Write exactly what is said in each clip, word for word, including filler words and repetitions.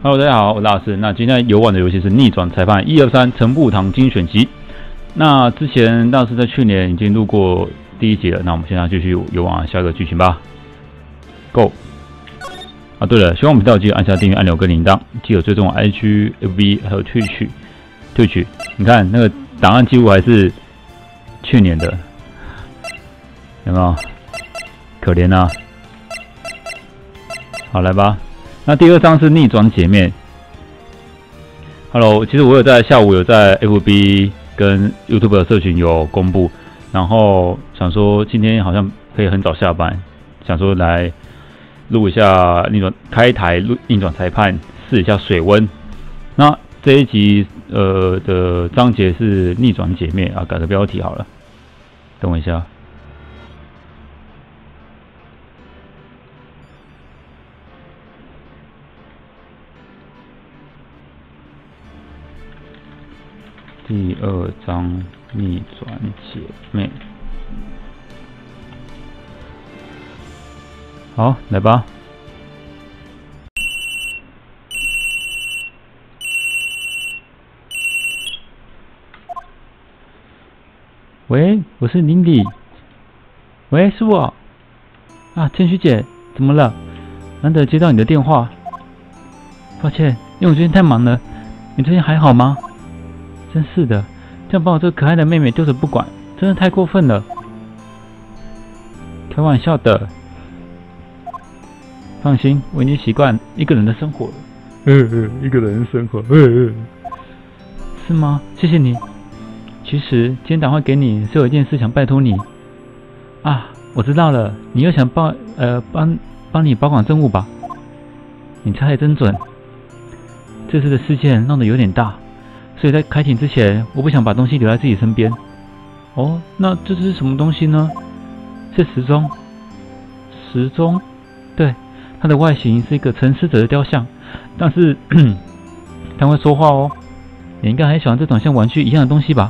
Hello， 大家好，我是老师。那今天游玩的游戏是逆转裁判一二三陈步堂精选集。那之前大师在去年已经录过第一集了，那我们现在继续游玩下一个剧情吧。Go！ 啊，对了，喜欢我们频道记得按下订阅按钮跟铃铛，记得追踪我 I G、F B 还有 Twitch。Twitch， 你看那个档案记录还是去年的，有没有？可怜啊！好，来吧。那第二章是逆转解灭。Hello， 其实我有在下午有在 F B 跟 YouTube 的社群有公布，然后想说今天好像可以很早下班，想说来录一下逆转开台录逆转裁判，试一下水温。那这一集呃的章节是逆转解灭啊，改个标题好了。等我一下。第二章逆转解灭，好，来吧。喂，我是林迪。喂，是我。啊，千许姐，怎么了？难得接到你的电话。抱歉，因为我最近太忙了。你最近还好吗？真是的，这样把我这个可爱的妹妹丢着不管，真的太过分了。开玩笑的，放心，我已经习惯一个人的生活了。嗯嗯，一个人的生活，嗯嗯，是吗？谢谢你。其实今天打电话给你是有一件事想拜托你。啊，我知道了，你又想帮呃帮帮你保管证物吧？你猜得真准。这次的事件闹得有点大。所以在开庭之前，我不想把东西留在自己身边。哦，那这是什么东西呢？是时钟。时钟，对，它的外形是一个沉思者的雕像，但是它会说话哦。你应该很喜欢这种像玩具一样的东西吧？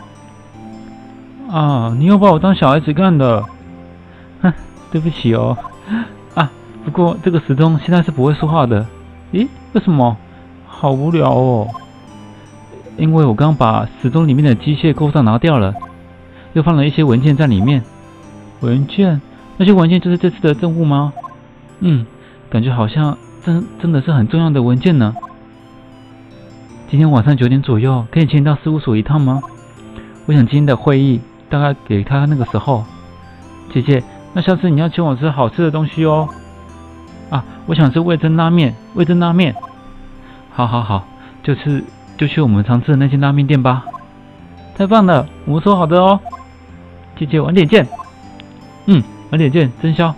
啊，你又把我当小孩子干的。哼，对不起哦。啊，不过这个时钟现在是不会说话的。咦，为什么？好无聊哦。因为我刚把时钟里面的机械构造拿掉了，又放了一些文件在里面。文件？那些文件就是这次的证物吗？嗯，感觉好像真真的是很重要的文件呢。今天晚上九点左右可以请你到事务所一趟吗？我想今天的会议大概给他那个时候。姐姐，那下次你要请我吃好吃的东西哦。啊，我想吃味噌拉面，味噌拉面。好好好，就是。就去我们常吃的那间拉面店吧。太棒了，我们说好的哦。姐姐，晚点见。嗯，晚点见，真宵。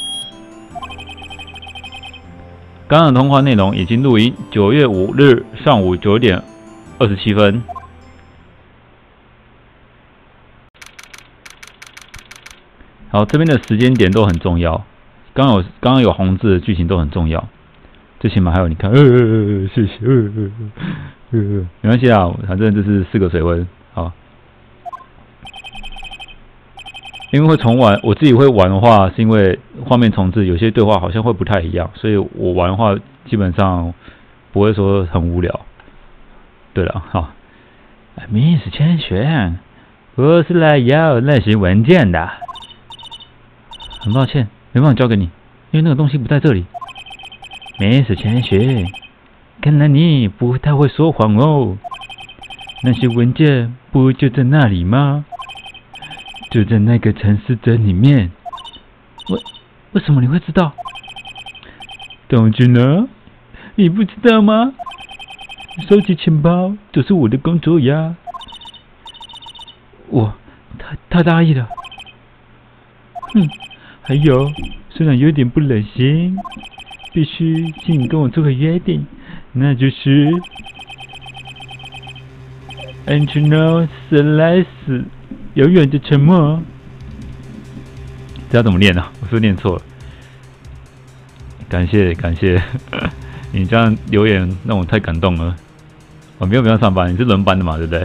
刚刚的通话内容已经录音，九月五日上午九点二十七分。好，这边的时间点都很重要。刚有刚刚有红字的剧情都很重要。最起码还有你看，呃呃呃，谢谢，呃呃呃，没关系啊，反正这是四个水温，好。因为会重玩，我自己会玩的话，是因为画面重置，有些对话好像会不太一样，所以我玩的话基本上不会说很无聊。对了，哈 ，Miss 千璇，我是来要那些文件的。很抱歉，没办法交给你，因为那个东西不在这里。Miss 千璇，看来你不太会说谎哦。那些文件不就在那里吗？就在那个沉思者里面。为为什么你会知道 ？Don't you know？ 你不知道吗？收集情报就是我的工作呀。我太太大意了。哼，还有，虽然有点不忍心。必须请你跟我做个约定，那就是，And you know， 死来死，永远的沉默。这要怎么念啊？我是不是念错了？感谢感谢，你这样留言让我太感动了。我没有不要上班，你是轮班的嘛，对不对？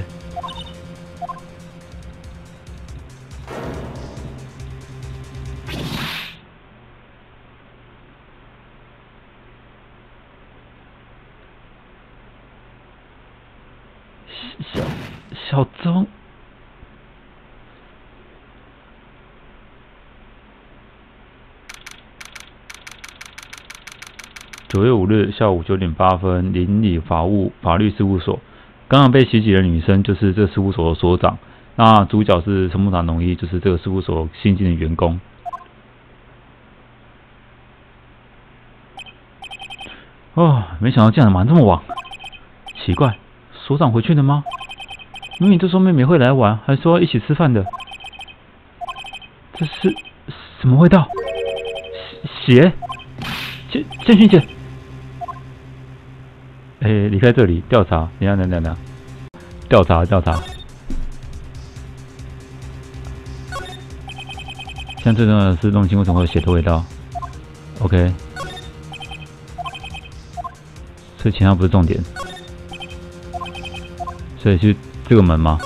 小小钟。九月五日下午九点八分，邻里法务法律事务所，刚刚被袭击的女生就是这事务所的所长，那主角是陈木达农一，就是这个事务所新进的员工。哦，没想到竟然忙这么晚，奇怪，所长回去了吗？明明就说妹妹会来玩，还说要一起吃饭的，这是什么味道？血？建建勋姐。哎，离开这里，调查！等下，等等等，调查调查。现在最重要的是弄清为什么会有血的味道。OK， 所以其他不是重点，所以是这个门吗？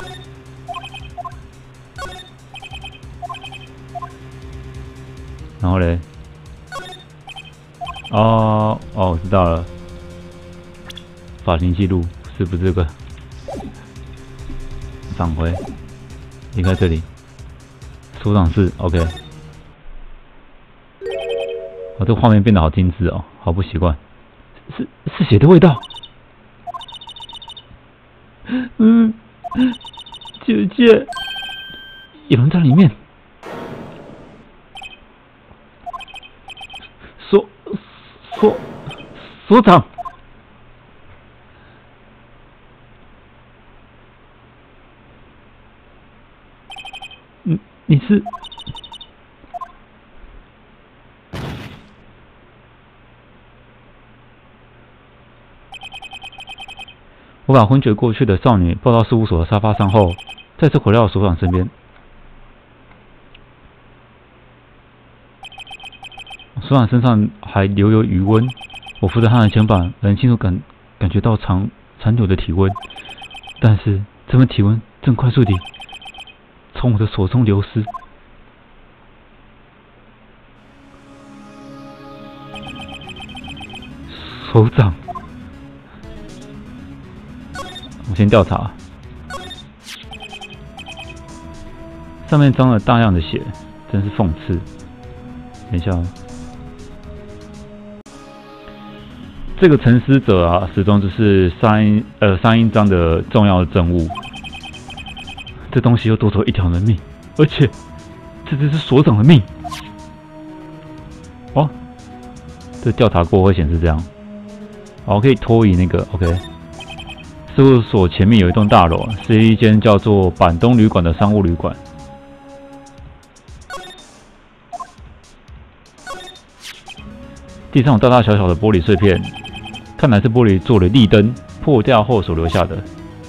然后嘞？哦哦，我知道了。法庭记录是不是这个？返回，离开这里。所长室 ，OK。哦，这个画面变得好精致哦，好不习惯。是是血的味道。嗯，姐姐，有人在里面。所所所长。你你是？我把昏厥过去的少女抱到事务所的沙发上后，再次回到所长身边。所长身上还留有余温，我扶着他的肩膀，能清楚感感觉到长长久的体温，但是这份体温正快速地从我的手中流失。首长，我先调查，上面沾了大量的血，真是讽刺。等一下，这个沉思者啊，始终就是三呃三英章的重要的证物。这东西又夺走一条人命，而且这只是所长的命。哦，这调查过会显示这样。好，可以拖移那个 OK。事务所前面有一栋大楼，是一间叫做板东旅馆的商务旅馆。地上有大大小小的玻璃碎片，看来是玻璃做了立灯破掉后所留下的。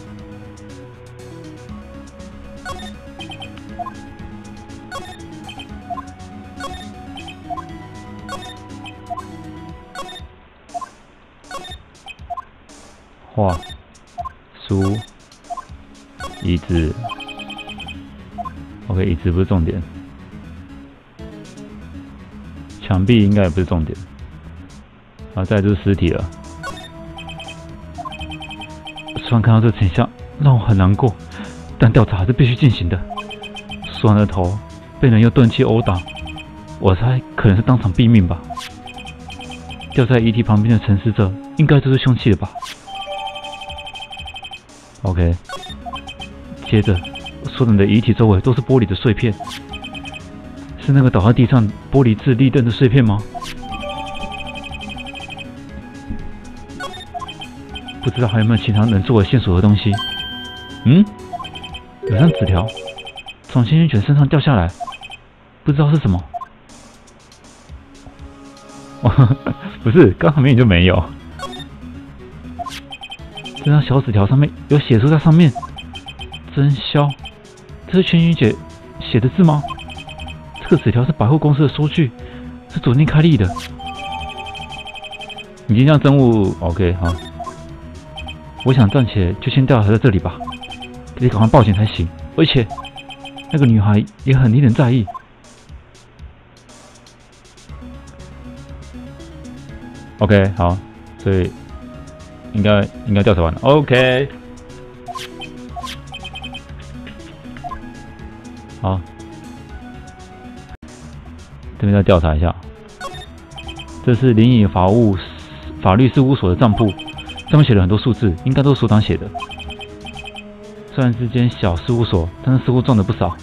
画、书、椅子 ，OK， 椅子不是重点，墙壁应该也不是重点，然后再来就是尸体了。虽然看到这景象让我很难过，但调查还是必须进行的。苏然的头被人用钝器殴打，我猜可能是当场毙命吧。掉在遗体旁边的沉思者，应该就是凶器了吧。OK， 接着，所有人的遗体周围都是玻璃的碎片，是那个倒在地上玻璃质立灯的碎片吗？不知道还有没有其他能作为线索的东西？嗯，有张纸条从仙人犬身上掉下来，不知道是什么。不是，刚好明明就没有。这张小纸条上面有写出在上面，真销，这是千寻姐写的字吗？这个纸条是百货公司的收据，是昨天开立的。已经让证物 OK 好，我想暂且就先调查在这里吧，得赶快报警才行。而且那个女孩也很令人在意。OK 好，所以应该应该调查完了。OK。 好，这边再调查一下。这是灵隐法务法律事务所的账簿，上面写了很多数字，应该都是所长写的。虽然是间小事务所，但是似乎赚了不少。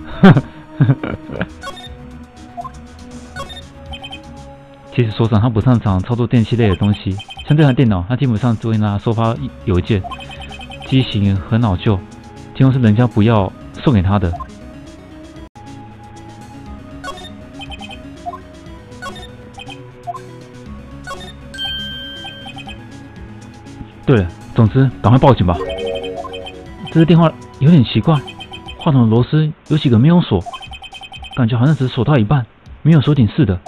其实所长他不擅长操作电器类的东西，像这台电脑，他基本上只会拿收发邮件，机型很老旧，几乎是人家不要送给他的。对了，总之赶快报警吧。这个电话有点奇怪，话筒的螺丝有几个没有锁，感觉好像只锁到一半，没有锁紧似的。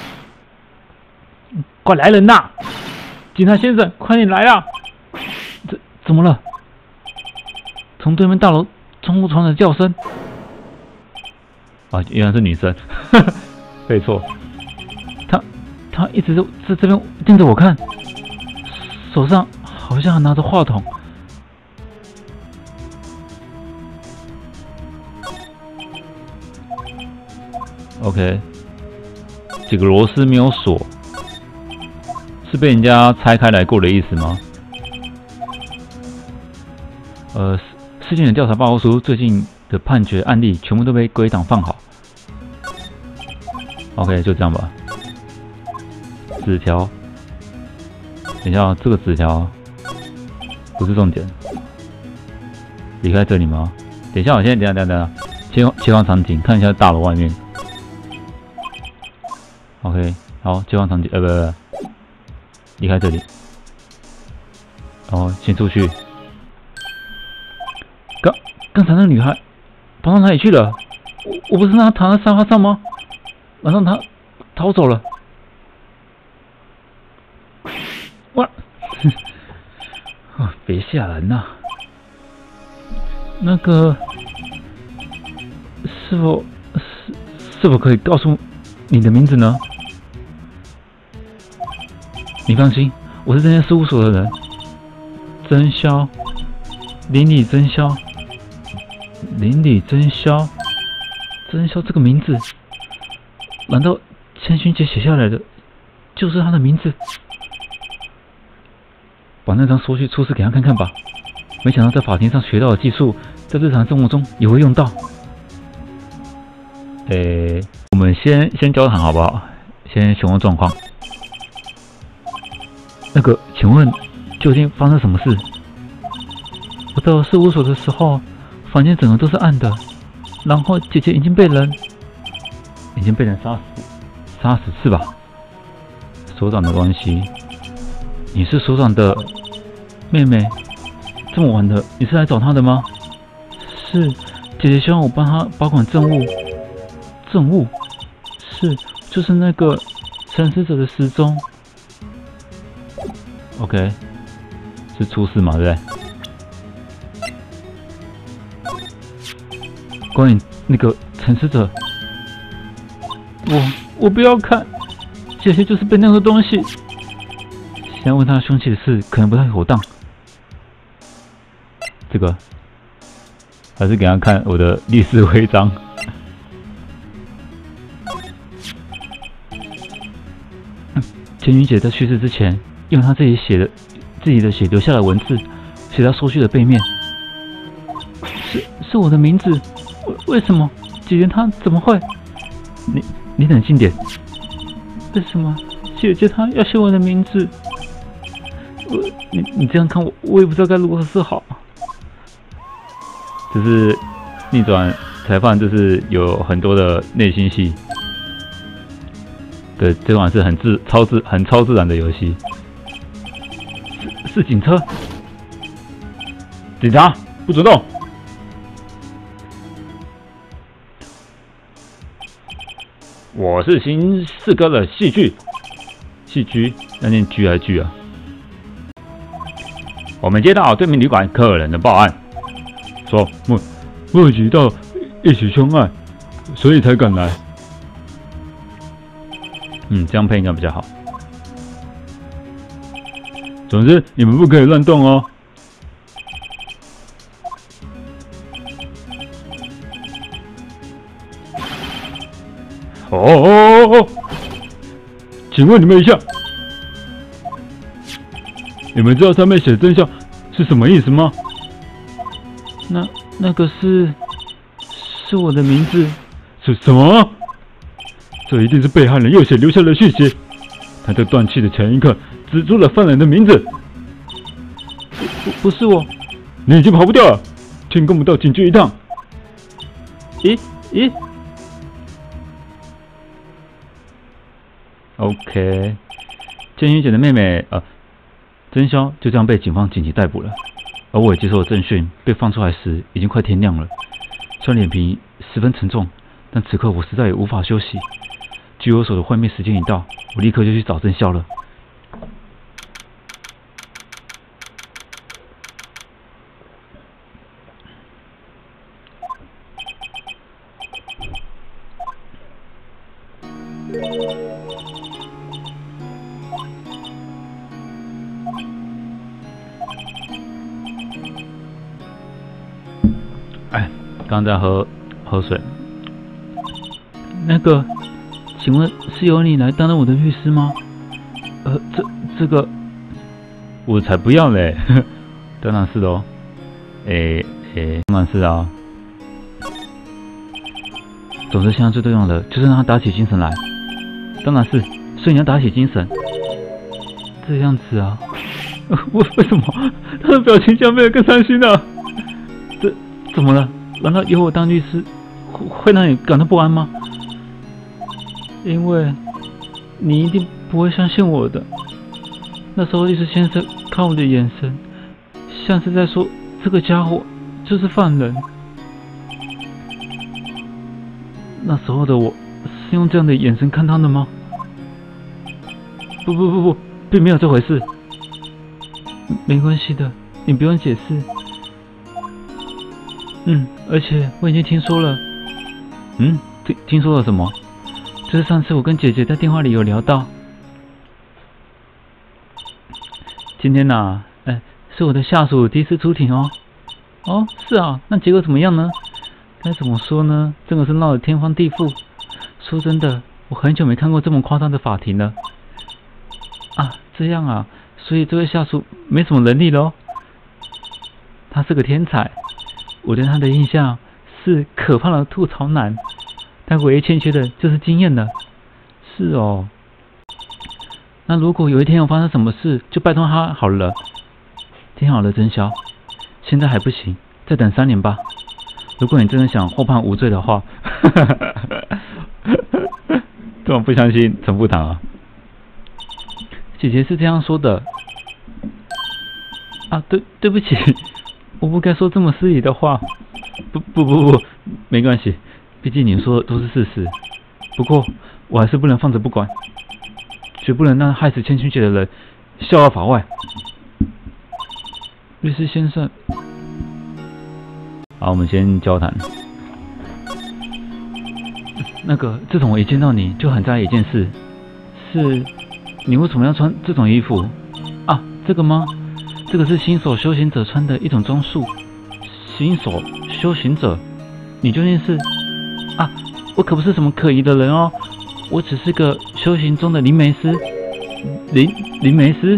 快来人呐！警察先生，快点来啊！怎怎么了？从对面大楼窗户传来叫声。啊，原来是女生，没错。她她一直都在这边盯着我看，手上好像还拿着话筒。OK， 几个螺丝没有锁。是被人家拆开来过的意思吗？呃，事件的调查报告书最近的判决案例全部都被归档放好。OK， 就这样吧。纸条，等一下，这个纸条不是重点。离开这里吗？等一下，我先等一下，等一下，等一下，切换切换场景，看一下大楼外面。OK， 好，切换场景，呃，不不不。离开这里，然后先出去。刚刚才那个女孩跑到哪里去了？我我不是让她躺在沙发上吗？马上她逃走了。哇！哦，别吓人呐、啊！那个是否是是否可以告诉你的名字呢？你放心，我是这间事务所的人，真宵，邻里真宵，邻里真宵，真宵这个名字，难道千寻姐写下来的就是她的名字？把那张收据出示给她看看吧。没想到在法庭上学到的技术，在日常生活中也会用到。诶，我们先先交谈好不好？先询问状况。那个，请问究竟发生什么事？我到事务所的时候，房间整个都是暗的，然后姐姐已经被人已经被人杀死，杀死是吧？所长的关系，你是所长的妹妹，这么晚的，你是来找她的吗？是，姐姐希望我帮她保管证物，证物是就是那个沉死者的失踪。OK， 是出事嘛，对不对？关于那个沉死者，我我不要看，姐姐就是被那个东西。现在问他凶器的事，可能不太妥当。这个还是给他看我的律师徽章。千云姐在去世之前，用她自己写的自己的血留下的文字，写到收据的背面。是是我的名字，为为什么？姐姐她怎么会？你你冷静点。为什么姐姐她要写我的名字？我你你这样看我，我也不知道该如何是好。这是逆转裁判，就是有很多的内心戏。对，这款是很自超自很超自然的游戏。是是警车，警察不准动。我是新四哥的戏剧，戏剧要念剧还是剧啊？我们接到对面旅馆客人的报案，说目目击到一起凶案，所以才赶来。嗯，这样配应该比较好。总之，你们不可以乱动哦。 哦哦哦！请问你们一下，你们知道上面写的真相是什么意思吗？那那个是是我的名字。是什么？这一定是被害人右血留下的血血。他在断气的前一刻指出了犯人的名字。不不不是我。你已经跑不掉了，请跟我们到警局一趟。咦咦 ？OK， 千寻姐的妹妹呃，真宵就这样被警方紧急逮捕了。而我也接受了侦讯，被放出来时已经快天亮了。虽然脸皮十分沉重，但此刻我实在也无法休息。据我所的会面时间一到，我立刻就去找真宵了。哎，刚在喝喝水。那个，请问是由你来担任我的律师吗？呃，这这个，我才不要嘞！当然是的哦。诶诶，当然是啊。总之，现在最重要的就是让他打起精神来。当然是，所以你要打起精神。这样子啊？为为什么他的表情像变得更伤心了？这怎么了？难道有我当律师会会让你感到不安吗？因为你一定不会相信我的。那时候律师先生看我的眼神，像是在说这个家伙就是犯人。那时候的我是用这样的眼神看他的吗？不不不不，并没有这回事。没关系的，你不用解释。嗯，而且我已经听说了。嗯，听听说了什么？就是上次我跟姐姐在电话里有聊到，今天呐、啊，哎，是我的下属第一次出庭哦。哦，是啊，那结果怎么样呢？该怎么说呢？真的是闹得天翻地覆。说真的，我很久没看过这么夸张的法庭了。啊，这样啊，所以这位下属没什么能力咯。他是个天才，我对他的印象是可怕的吐槽男。但唯一欠缺的就是经验了。是哦，那如果有一天有发生什么事，就拜托他好了。听好了，真宵，现在还不行，再等三年吧。如果你真的想获判无罪的话，这么不相信陈副堂啊？姐姐是这样说的。啊，对，对不起，我不该说这么失礼的话。不不不不，没关系。毕竟你说的都是事实，不过我还是不能放着不管，绝不能让害死千寻姐的人逍遥法外。律师先生，好，我们先交谈。那个，自从我一见到你就很在意一件事，是你为什么要穿这种衣服？啊，这个吗？这个是新手修行者穿的一种装束。新手修行者，你究竟是？啊，我可不是什么可疑的人哦，我只是个修行中的灵媒师。灵灵媒师，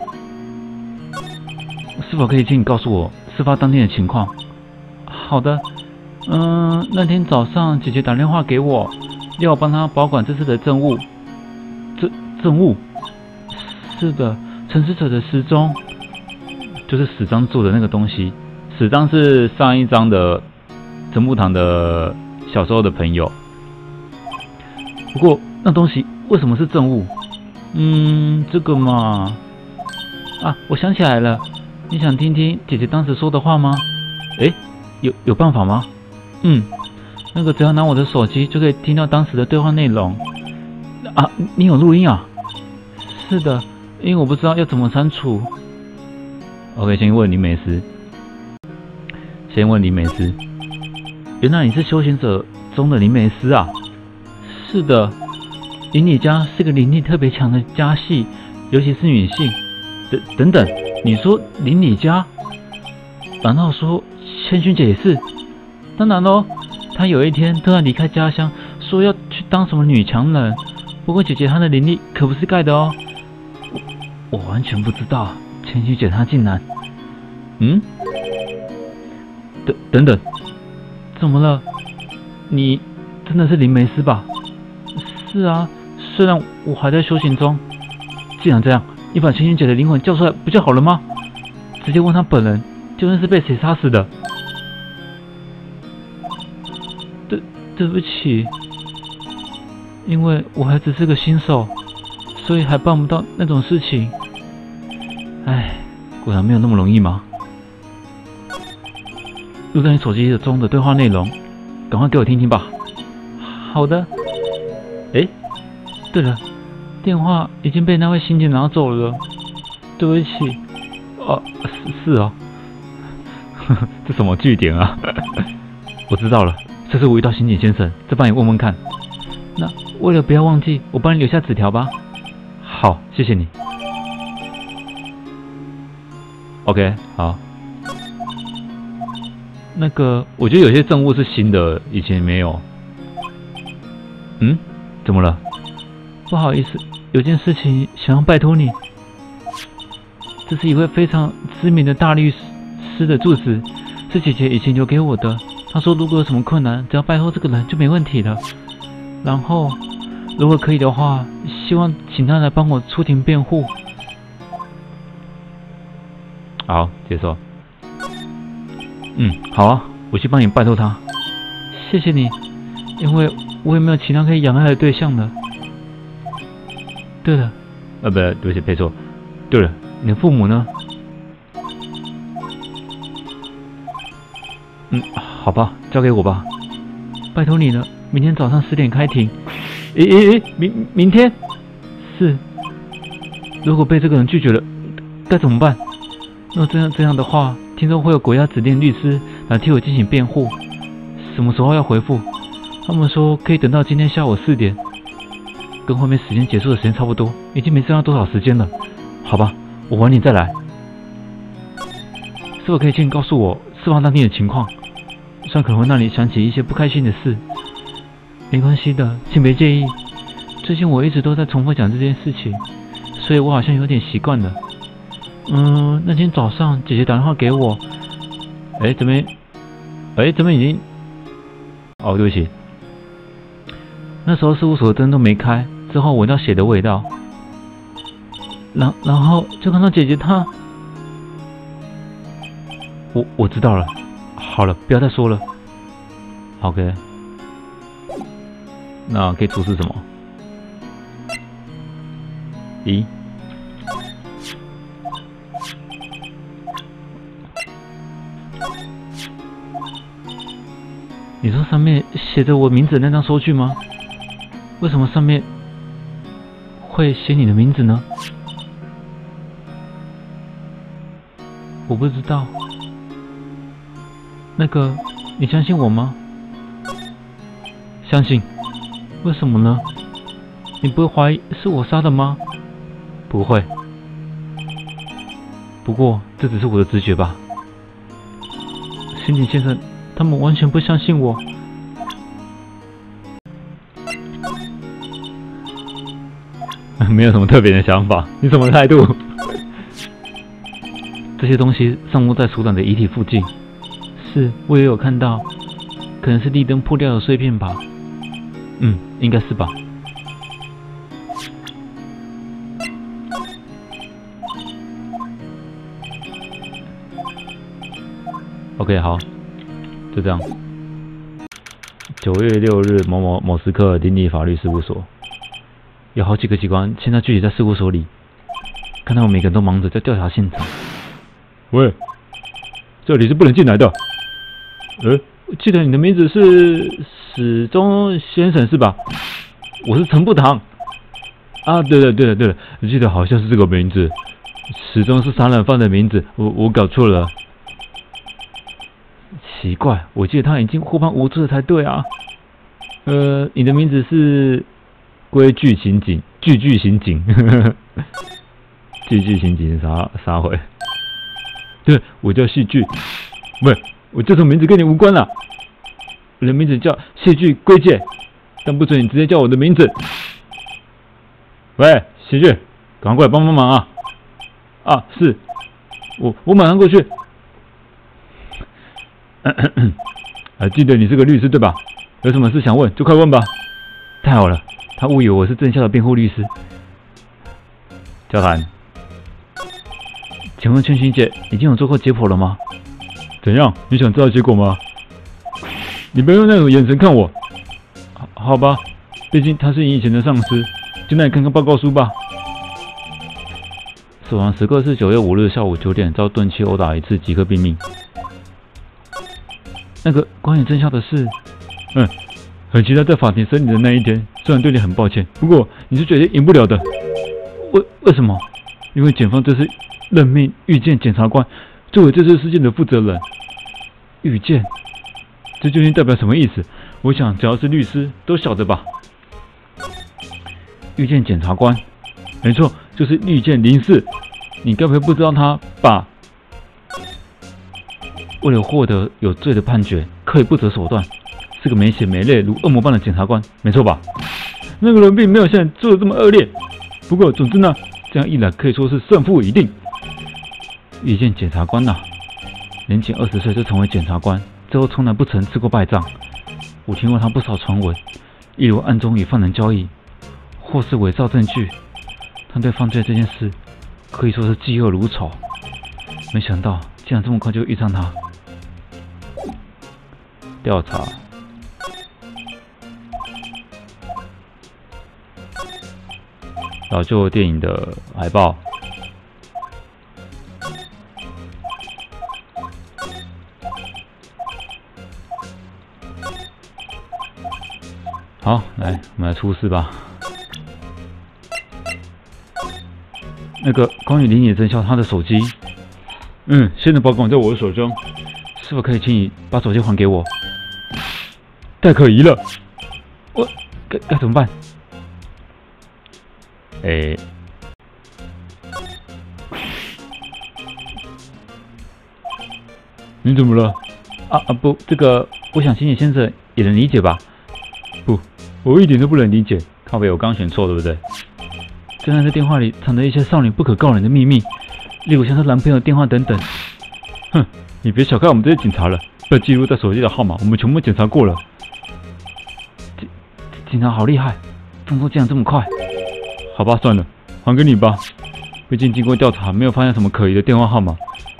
是否可以请你告诉我事发当天的情况？好的，嗯，那天早上姐姐打电话给我，要我帮她保管这次的证物。证证物？是的，陈死者的时钟，就是史章做的那个东西。史章是上一章的陈木堂的小时候的朋友。不过那东西为什么是证物？嗯，这个嘛，啊，我想起来了，你想听听姐姐当时说的话吗？诶，有有办法吗？嗯，那个只要拿我的手机就可以听到当时的对话内容。啊，你有录音啊？是的，因为我不知道要怎么删除。OK， 先问林美思。先问林美思。原来你是修行者中的灵媒师啊？是的，灵理家是个灵力特别强的家系，尤其是女性。等等等，你说灵理家？难道说千寻姐也是？当然喽，她有一天突然离开家乡，说要去当什么女强人。不过姐姐她的灵力可不是盖的哦。我, 我完全不知道，千寻姐她竟然……嗯？等等等，怎么了？你真的是灵媒师吧？是啊，虽然我还在修行中。既然这样，你把千寻姐的灵魂叫出来不就好了吗？直接问她本人究竟是被谁杀死的。对，对不起，因为我还只是个新手，所以还办不到那种事情。唉，果然没有那么容易嘛。录在你手机中的对话内容，赶快给我听听吧。好的。哎，对了，电话已经被那位刑警拿走了，对不起。哦，是是哦。呵呵，这什么据点啊？我知道了，这次我遇到刑警先生，再帮你问问看。那为了不要忘记，我帮你留下纸条吧。好，谢谢你。OK， 好。那个，我觉得有些证物是新的，以前没有。嗯？怎么了？不好意思，有件事情想要拜托你。这是一位非常知名的大律师的住址，是姐姐以前留给我的。她说如果有什么困难，只要拜托这个人就没问题了。然后，如果可以的话，希望请他来帮我出庭辩护。好，接受。嗯，好啊，我去帮你拜托他。谢谢你，因为我也没有其他可以仰赖的对象了。对了，呃，不，对不起，配错。对了，你的父母呢？嗯，好吧，交给我吧。拜托你了，明天早上十点开庭。诶诶诶，明明天？是。如果被这个人拒绝了，该怎么办？若这样这样的话，听说会有国家指定律师来替我进行辩护。什么时候要回复？他们说可以等到今天下午四点，跟后面时间结束的时间差不多，已经没剩下多少时间了。好吧，我晚点再来。是否可以请你告诉我事发当天的情况？虽然可能会让你想起一些不开心的事。没关系的，请别介意。最近我一直都在重复讲这件事情，所以我好像有点习惯了。嗯，那天早上姐姐打电话给我，哎，这边，哎，这边已经，哦，对不起。那时候事务所的灯都没开，之后闻到血的味道，然然后就看到姐姐她，我我知道了，好了，不要再说了。OK， 那可以出示什么？咦？你说上面写着我名字的那张收据吗？为什么上面会写你的名字呢？我不知道。那个，你相信我吗？相信。为什么呢？你不会怀疑是我杀的吗？不会。不过这只是我的直觉吧。刑警先生，他们完全不相信我。没有什么特别的想法，你什么态度？这些东西散落在署长的遗体附近，是我也有看到，可能是地灯破掉的碎片吧。嗯，应该是吧。OK， 好，就这样。九月六日某某某时刻，林立法律事务所。有好几个警官现在聚集在事务所里，看到我每个人都忙着在调查现场。喂，这里是不能进来的。呃，记得你的名字是史忠先生是吧？我是陈步堂。啊，对了对了对了，我记得好像是这个名字。史忠是杀人犯的名字，我我搞错了。奇怪，我记得他已经获判无罪才对啊。呃，你的名字是？规矩刑警，句句刑警，句句刑警啥啥回？对，我叫戏剧，喂，我这种名字跟你无关了，我的名字叫戏剧归介， 但不准你直接叫我的名字。喂，喜剧，赶快过来帮帮忙啊！啊，是，我我马上过去。还记得你是个律师对吧？有什么事想问就快问吧。太好了，他误以为我是正校的辩护律师。交谈，请问千寻姐已经有做过解剖了吗？怎样？你想知道结果吗？你不要用那种眼神看我。好，好吧，毕竟他是你以前的上司，就让你看看报告书吧。死亡时刻是九月五日下午九点，遭钝器殴打一次，即刻毙命。那个关于真相的事，嗯，很期待在法庭审理的那一天。虽然对你很抱歉，不过你是绝对赢不了的。为为什么？因为检方这次任命遇见检察官作为这次事件的负责人。遇见，这究竟代表什么意思？我想只要是律师都晓得吧。遇见检察官，没错，就是遇见林氏。你该不会不知道他把为了获得有罪的判决，刻意不择手段，是个没血没泪如恶魔般的检察官，没错吧？那个人并没有像你做的这么恶劣。不过，总之呢，这样一来可以说是胜负已定。遇见检察官呐、啊，年仅二十岁就成为检察官，最后从来不曾吃过败仗。我听过他不少传闻，例如暗中与犯人交易，或是伪造证据。他对犯罪这件事可以说是嫉恶如仇。没想到竟然这么快就遇上他。调查。老旧电影的海报。好，来，我们来出示吧。那个关于林野真孝他的手机，嗯，现在保管在我的手中，是否可以请你把手机还给我？太可疑了，我该该怎么办？哎，你怎么了？啊啊不，这个我想请你先生也能理解吧？不，我一点都不能理解。靠北，我刚选错，对不对？虽然在电话里藏着一些少女不可告人的秘密，例如像她男朋友的电话等等。哼，你别小看我们这些警察了，被记录在手机的号码，我们全部检查过了。警警察好厉害，动作竟然这么快。好吧，算了，还给你吧。毕竟经过调查，没有发现什么可疑的电话号码。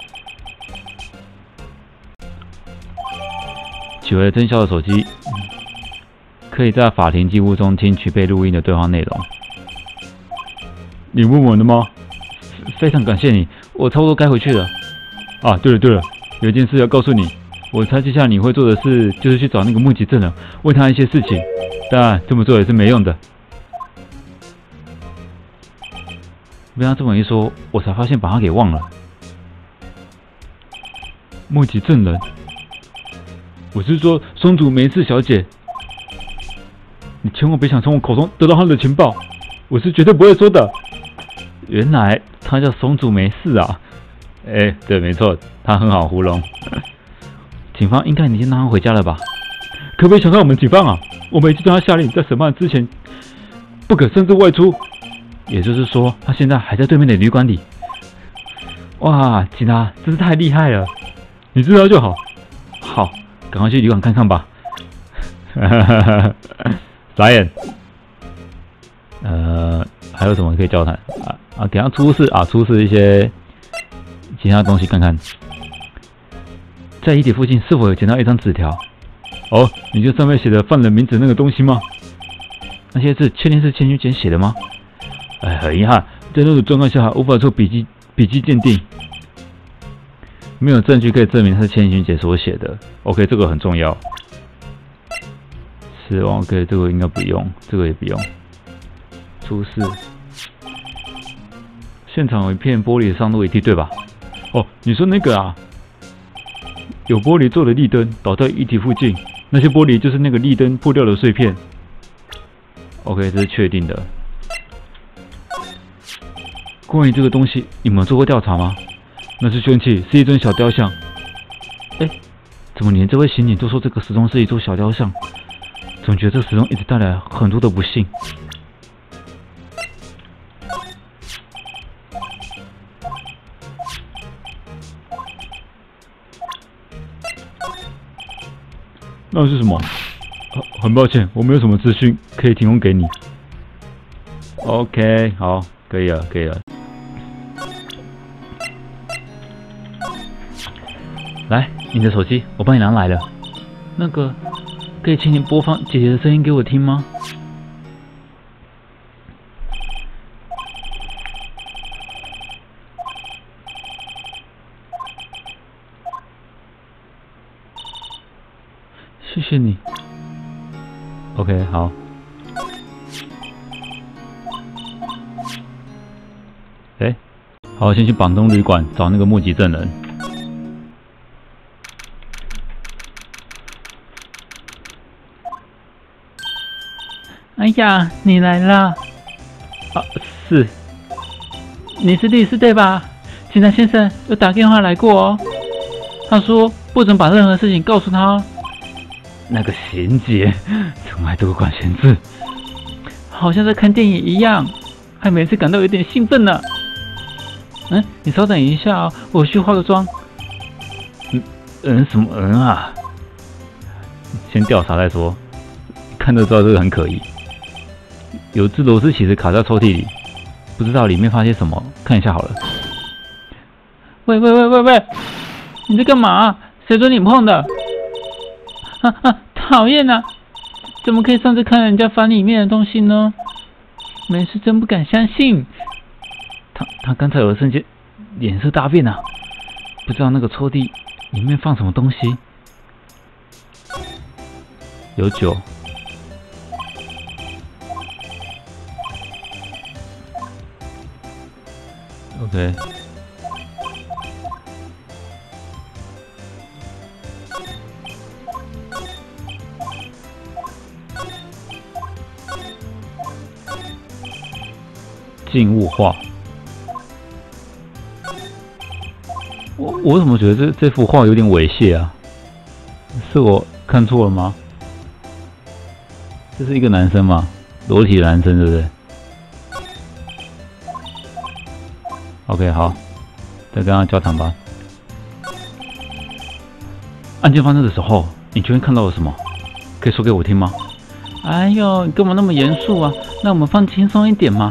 取回真孝的手机，可以在法庭记录中听取被录音的对话内容。你问我的吗？非常感谢你，我差不多该回去了。啊，对了对了，有一件事要告诉你。我猜接下来你会做的事就是去找那个目击证人，问他一些事情。但这么做也是没用的。被他这么一说，我才发现把他给忘了。目击证人，我是说松竹梅次小姐，你千万别想从我口中得到她的情报，我是绝对不会说的。原来她叫松竹梅次啊！哎，对，没错，她很好糊弄。警方应该已经让她回家了吧？可不可以想到我们警方啊？我们已经对她下令，在审判之前不可擅自外出。也就是说，他现在还在对面的旅馆里。哇，警察真是太厉害了！你知道就好。好，赶快去旅馆看看吧。傻眼。呃，还有什么可以交谈啊？啊，给他出示啊，出示一些其他东西看看。在遗体附近是否有捡到一张纸条？哦，你就上面写的犯人名字那个东西吗？那些字确定是千寻姐写的吗？哎，很遗憾，在那种状况下无法做笔迹笔迹鉴定，没有证据可以证明它是千寻姐所写的。OK， 这个很重要。是 OK， 这个应该不用，这个也不用。出示，现场有一片玻璃上落一地，对吧？哦，你说那个啊，有玻璃做的立灯倒在遗体附近，那些玻璃就是那个立灯破掉的碎片。OK， 这是确定的。关于这个东西，你们有做过调查吗？那是凶器，是一尊小雕像。哎，怎么连这位刑警都说这个始终是一座小雕像？ 总觉得这个时钟一直带来很多的不幸。那是什么？很抱歉，我没有什么资讯可以提供给你。OK， 好，可以了，可以了。来，你的手机，我帮你拿来了。那个，可以请你播放姐姐的声音给我听吗？谢谢你。OK， 好。哎，好，先去绑东旅馆找那个目击证人。哎呀，你来了！啊，是。你是律师对吧？警察先生有打电话来过哦，他说不准把任何事情告诉他。那个贤姐从来都管闲事，好像在看电影一样，还每次感到有点兴奋呢。嗯，你稍等一下哦，我去化个妆。嗯嗯，什么嗯啊？先调查再说，看得知道这个很可疑。有只螺丝起子卡在抽屉里，不知道里面放些什么，看一下好了。喂喂喂喂喂，你在干嘛？谁准你碰的？啊啊！讨厌啊！怎么可以擅自看人家房里面的东西呢？没事，真不敢相信。他他刚才有瞬间脸色大变啊！不知道那个抽屉里面放什么东西。有酒。OK。静物画，我我怎么觉得这这幅画有点猥亵啊？是我看错了吗？这是一个男生吗？裸体的男生，对不对 ？OK， 好，再跟他交谈吧。案件发生的时候，你究竟看到了什么？可以说给我听吗？哎呦，你干嘛那么严肃啊？让我们放轻松一点嘛。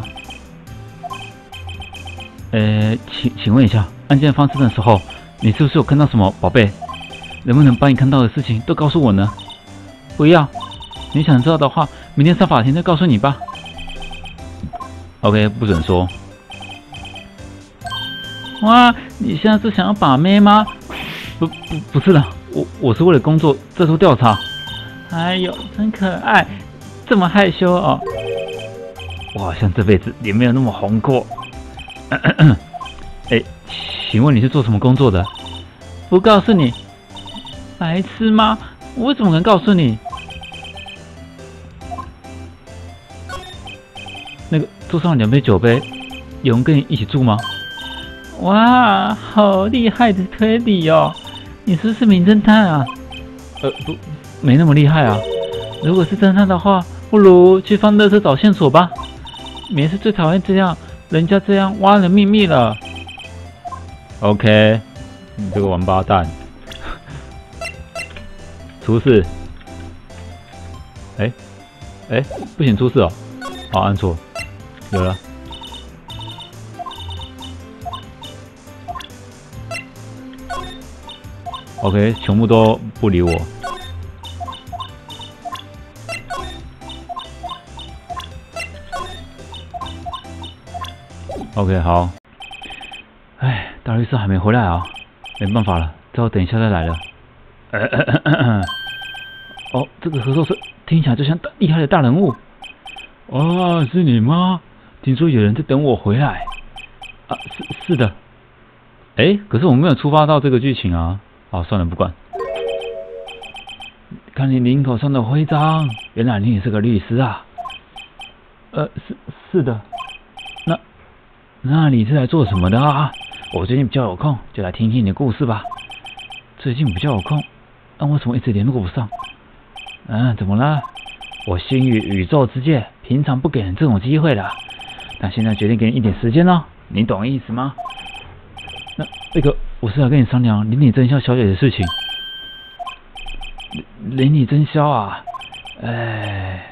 呃，请请问一下，案件发生的时候，你是不是有看到什么，宝贝？能不能把你看到的事情都告诉我呢？不要，你想知道的话，明天上法庭再告诉你吧。OK， 不准说。哇，你现在是想要把妹吗？不不不是的，我我是为了工作在做调查。哎呦，真可爱，这么害羞哦。我好像这辈子也没有那么红过。哎，请问你是做什么工作的？不告诉你，白痴吗？我为什么能告诉你？那个桌上两杯酒杯，有人跟你一起住吗？哇，好厉害的推理哦！你是不是名侦探啊？呃，不，没那么厉害啊。如果是侦探的话，不如去放垃圾找线索吧。你是最讨厌这样。人家这样挖人秘密了。OK， 你这个王八蛋，出事！哎哎，不行，出事哦！好，按错，有了。OK， 全部都不理我。OK， 好。哎，大律师还没回来啊，没办法了，只好等一下再来了。呃呃呃呃呃、哦，这个咳嗽声听起来就像厉害的大人物。哦，是你吗？听说有人在等我回来。啊，是是的。哎，可是我没有触发到这个剧情啊。好，算了，不管。看你领口上的徽章，原来你也是个律师啊。呃，是是的。那。那你是来做什么的啊？我最近比较有空，就来听听你的故事吧。最近比较有空，那为什么一直联络不上？嗯，怎么了？ 我心与宇宙之界，平常不给人这种机会的，但现在决定给你一点时间哦，你懂意思吗？那那个，我是来跟你商量邻里真宵小姐的事情。邻里真宵啊，哎，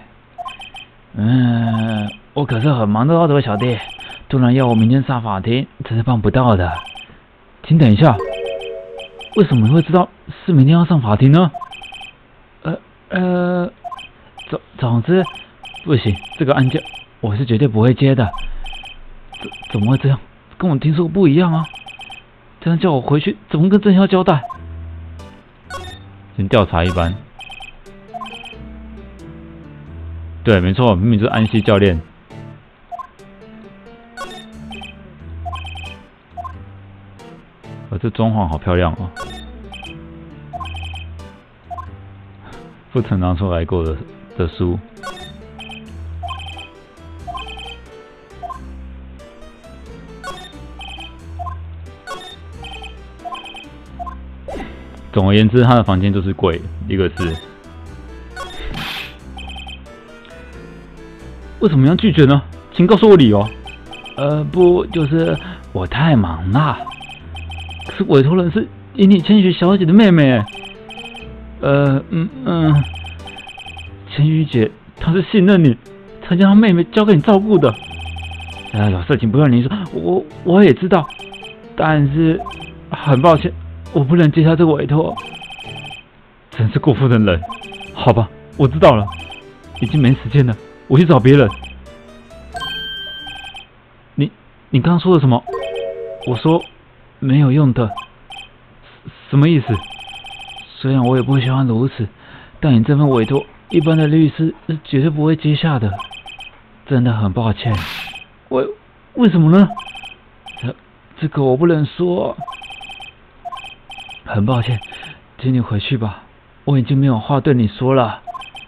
嗯，我可是很忙的哦，这位小弟，突然要我明天上法庭，这是办不到的。请等一下，为什么你会知道是明天要上法庭呢？呃呃，总总之，不行，这个案件我是绝对不会接的。怎怎么会这样？跟我听说不一样啊！这样叫我回去，怎么跟郑潇交代？先调查一番。对，没错，明明就是安西教练。哦，这装潢好漂亮哦！不曾拿出来过的的书。总而言之，他的房间就是贵，一个是。为什么要拒绝呢？请告诉我理由。呃，不，就是我太忙了。可是委托人是引你千雪小姐的妹妹。呃，嗯嗯，千羽姐她是信任你，才将她妹妹交给你照顾的。呃，有事情不用你说，我我也知道，但是很抱歉。我不能接下这个委托，真是过分的人。好吧，我知道了，已经没时间了，我去找别人。你你刚刚说的什么？我说没有用的，什么意思？虽然我也不希望如此，但你这份委托，一般的律师是绝对不会接下的。真的很抱歉。为为什么呢？这这个我不能说。很抱歉，请你回去吧，我已经没有话对你说了。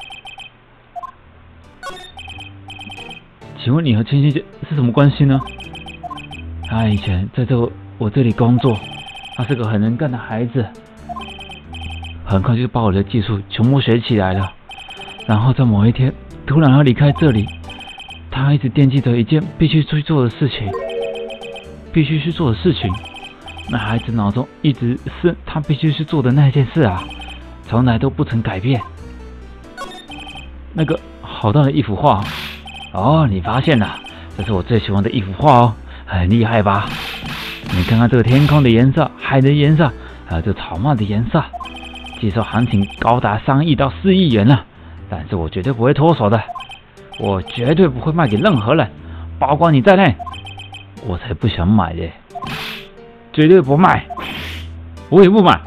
请问你和千玺姐是什么关系呢？她以前在这我这里工作，她是个很能干的孩子，很快就把我的技术全部学起来了。然后在某一天，突然要离开这里，她一直惦记着一件必须去做的事情，必须去做的事情。那孩子脑中一直是他必须去做的那件事啊，从来都不曾改变。那个好大的一幅画哦，你发现了？这是我最喜欢的一幅画哦，很厉害吧？你看看这个天空的颜色、海的颜色，还有这草帽的颜色，据说行情高达三亿到四亿元呢。但是我绝对不会脱手的，我绝对不会卖给任何人，包括你在内。我才不想买嘞！绝对不卖，我也不买。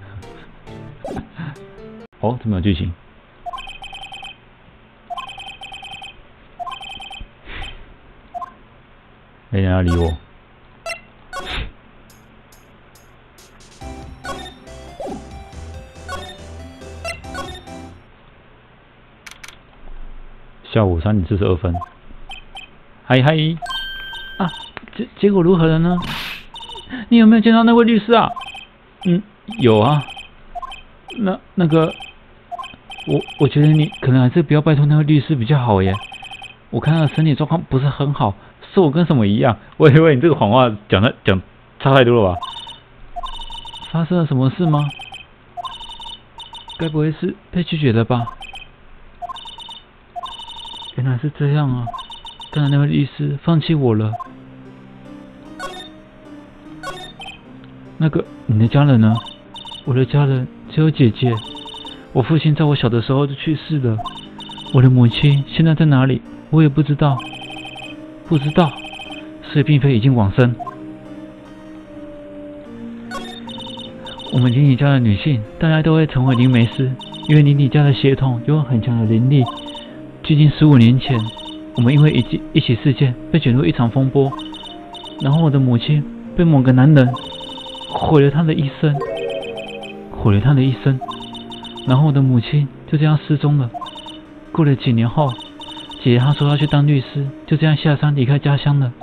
哦，这么有剧情。没人要理我。下午三点四十二分。嗨嗨！啊，结结果如何了呢？你有没有见到那位律师啊？嗯，有啊。那那个，我我觉得你可能还是不要拜托那位律师比较好耶。我看他的身体状况不是很好，瘦跟什么一样。我以为你这个谎话讲的讲差太多了吧？发生了什么事吗？该不会是被拒绝了吧？原来是这样啊！看来那位律师放弃我了。那个，你的家人呢？我的家人只有姐姐。我父亲在我小的时候就去世了。我的母亲现在在哪里？我也不知道。不知道，所以并非已经往生。我们邻里家的女性，大家都会成为灵媒师，因为邻里家的血统有很强的灵力。距今十五年前，我们因为一起一起事件被卷入一场风波，然后我的母亲被某个男人毁了她的一生，毁了她的一生，然后我的母亲就这样失踪了。过了几年后，姐姐她说要去当律师，就这样下山离开家乡了。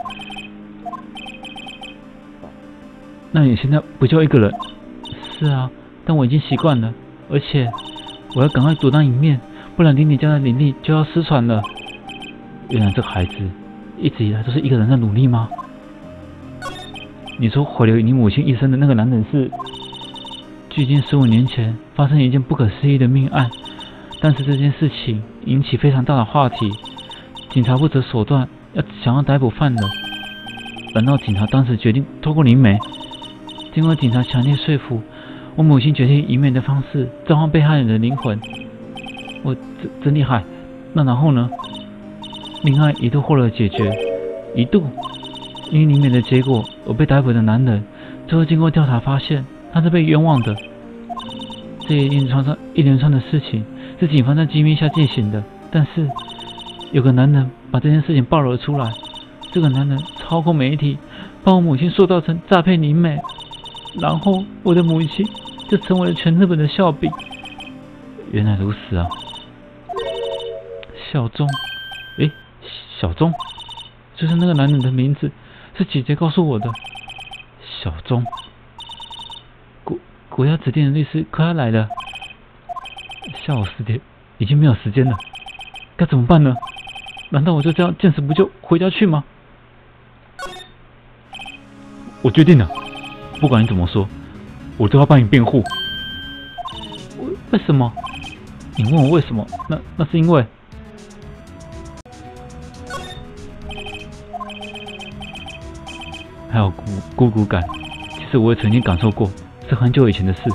那你现在不就一个人？是啊，但我已经习惯了，而且我要赶快独当一面， 不然林里家的灵力就要失传了。原来这个孩子一直以来都是一个人在努力吗？你说毁了你母亲一生的那个男人是？距今十五年前发生一件不可思议的命案，但是这件事情引起非常大的话题，警察不择手段要想要逮捕犯人。难道警察当时决定透过灵媒？经过警察强烈说服，我母亲决定以灵媒的方式召唤被害人的灵魂。我真真厉害。那然后呢？命案一度获得解决，一度因为灵媒的结果而被逮捕的男人，最后经过调查发现他是被冤枉的。这一连串上一连串的事情是警方在机密下进行的，但是有个男人把这件事情爆了出来。这个男人操控媒体，把我母亲塑造成诈骗灵媒，然后我的母亲就成为了全日本的笑柄。原来如此啊！小钟，诶，小钟，就是那个男人的名字，是姐姐告诉我的。小钟，国国家指定的律师快要来了，下午四点，已经没有时间了，该怎么办呢？难道我就这样见死不救回家去吗？我决定了，不管你怎么说，我都要帮你辩护。为为什么？你问我为什么？那那是因为还有孤孤独感。其实我也曾经感受过，是很久以前的事。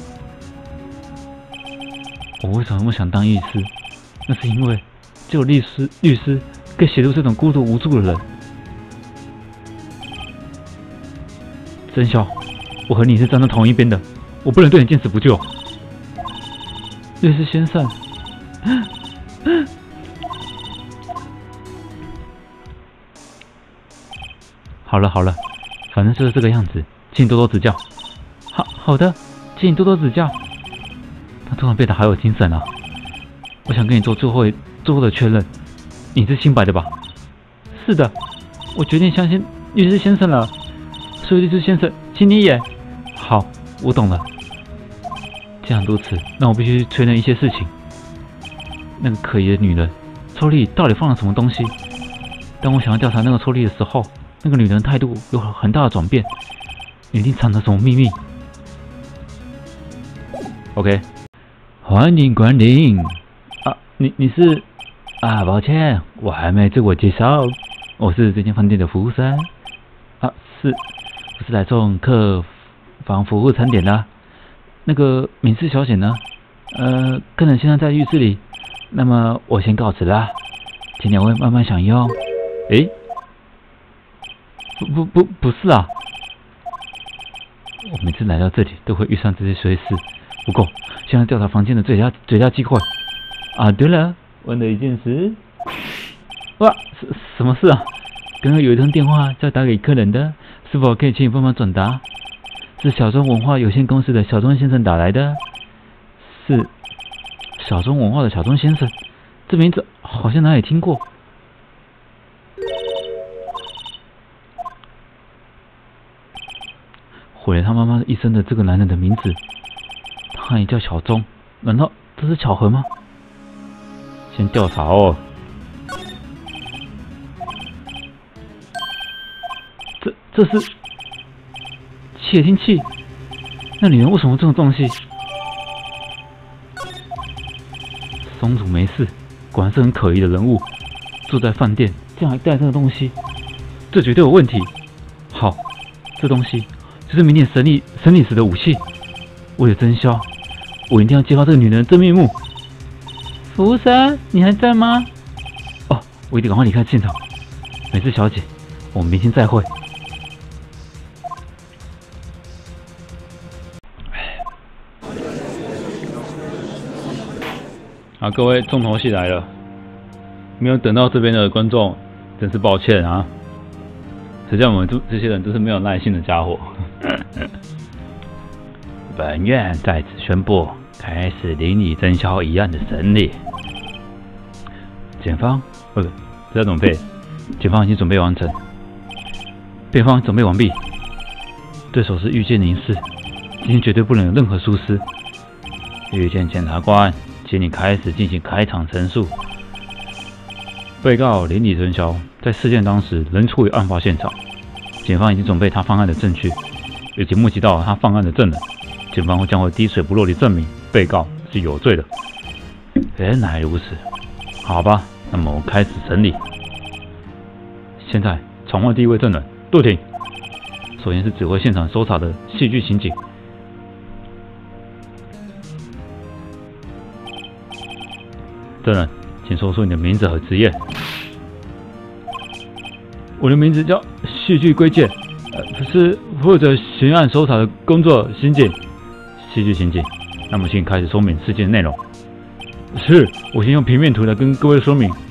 我为什么那么想当律师？那是因为只有律师律师可以协助这种孤独无助的人。真宵，我和你是站在同一边的，我不能对你见死不救。律师先生，好了好了，反正就是这个样子，请你多多指教。好好的，请你多多指教。他突然变得好有精神啊！我想跟你做最后最后的确认，你是清白的吧？是的，我决定相信律师先生了。所以律师先生，请你也好，我懂了。既然如此，那我必须确认一些事情。那个可疑的女人抽屉里到底放了什么东西？当我想要调查那个抽屉的时候，那个女人态度有很大的转变，一定藏着什么秘密。OK， 欢迎光临。啊，你你是？啊，抱歉，我还没自我介绍，我是这间饭店的服务生。啊，是。我是来送客房服务餐点的。那个敏氏小姐呢？呃，客人现在在浴室里，那么我先告辞啦，请两位慢慢享用。诶，不不不不是啊，我每次来到这里都会遇上这些衰事，不过现在调查房间的最佳最佳机会。啊，对了，问了一件事。哇，什什么事啊？刚刚有一通电话是要打给客人的。是否可以请你帮忙转达？是小钟文化有限公司的小钟先生打来的。是小钟文化的小钟先生，这名字好像哪里听过。毁了他妈妈一生的这个男人的名字，他也叫小钟，难道这是巧合吗？先调查哦。这这是窃听器？那女人为什么这么重视？松鼠没事，果然是很可疑的人物。住在饭店，竟然还带这个东西，这绝对有问题。好，这东西就是明天审理审理时的武器。为了真宵，我一定要揭发这个女人的真面目。服务生，你还在吗？哦，我一定赶快离开现场。美智小姐，我们明天再会。好，各位重头戏来了，没有等到这边的观众，真是抱歉啊！谁叫我们这这些人都是没有耐心的家伙。本院在此宣布，开始邻里真宵一案的审理。检方，不，这要准备，检方已经准备完成，辩方准备完毕。对手是御见凝视，今天绝对不能有任何疏失。御见检察官。 请你开始进行开场陈述。被告林李春霄在事件当时仍处于案发现场，检方已经准备他犯案的证据，以及目击到他犯案的证人，检方将会滴水不漏地证明被告是有罪的。原来如此，好吧，那么我开始审理。现在传唤第一位证人杜婷，首先是指挥现场搜查的戏剧刑警。证人，请说出你的名字和职业。我的名字叫戏剧归介，呃，是负责刑案搜查的工作刑警。戏剧刑警，那么请开始说明事件内容。是，我先用平面图来跟各位说明。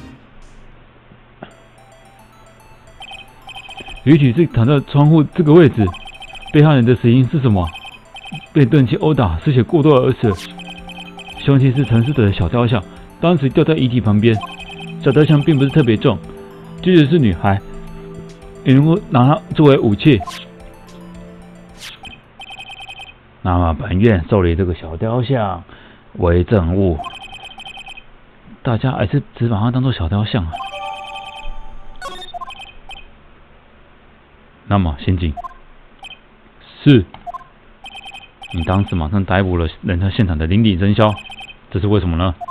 遗体是躺在窗户这个位置，被害人的死因是什么？被钝器殴打，失血过多而死。凶器是陈尸者的小雕像。当时吊在遗体旁边，小雕像并不是特别重，即使是女孩，也能够拿它作为武器。那么本院受理这个小雕像为证物，大家还是只把它当作小雕像啊。那么刑警，是，你当时马上逮捕了人在现场的林李真宵，这是为什么呢？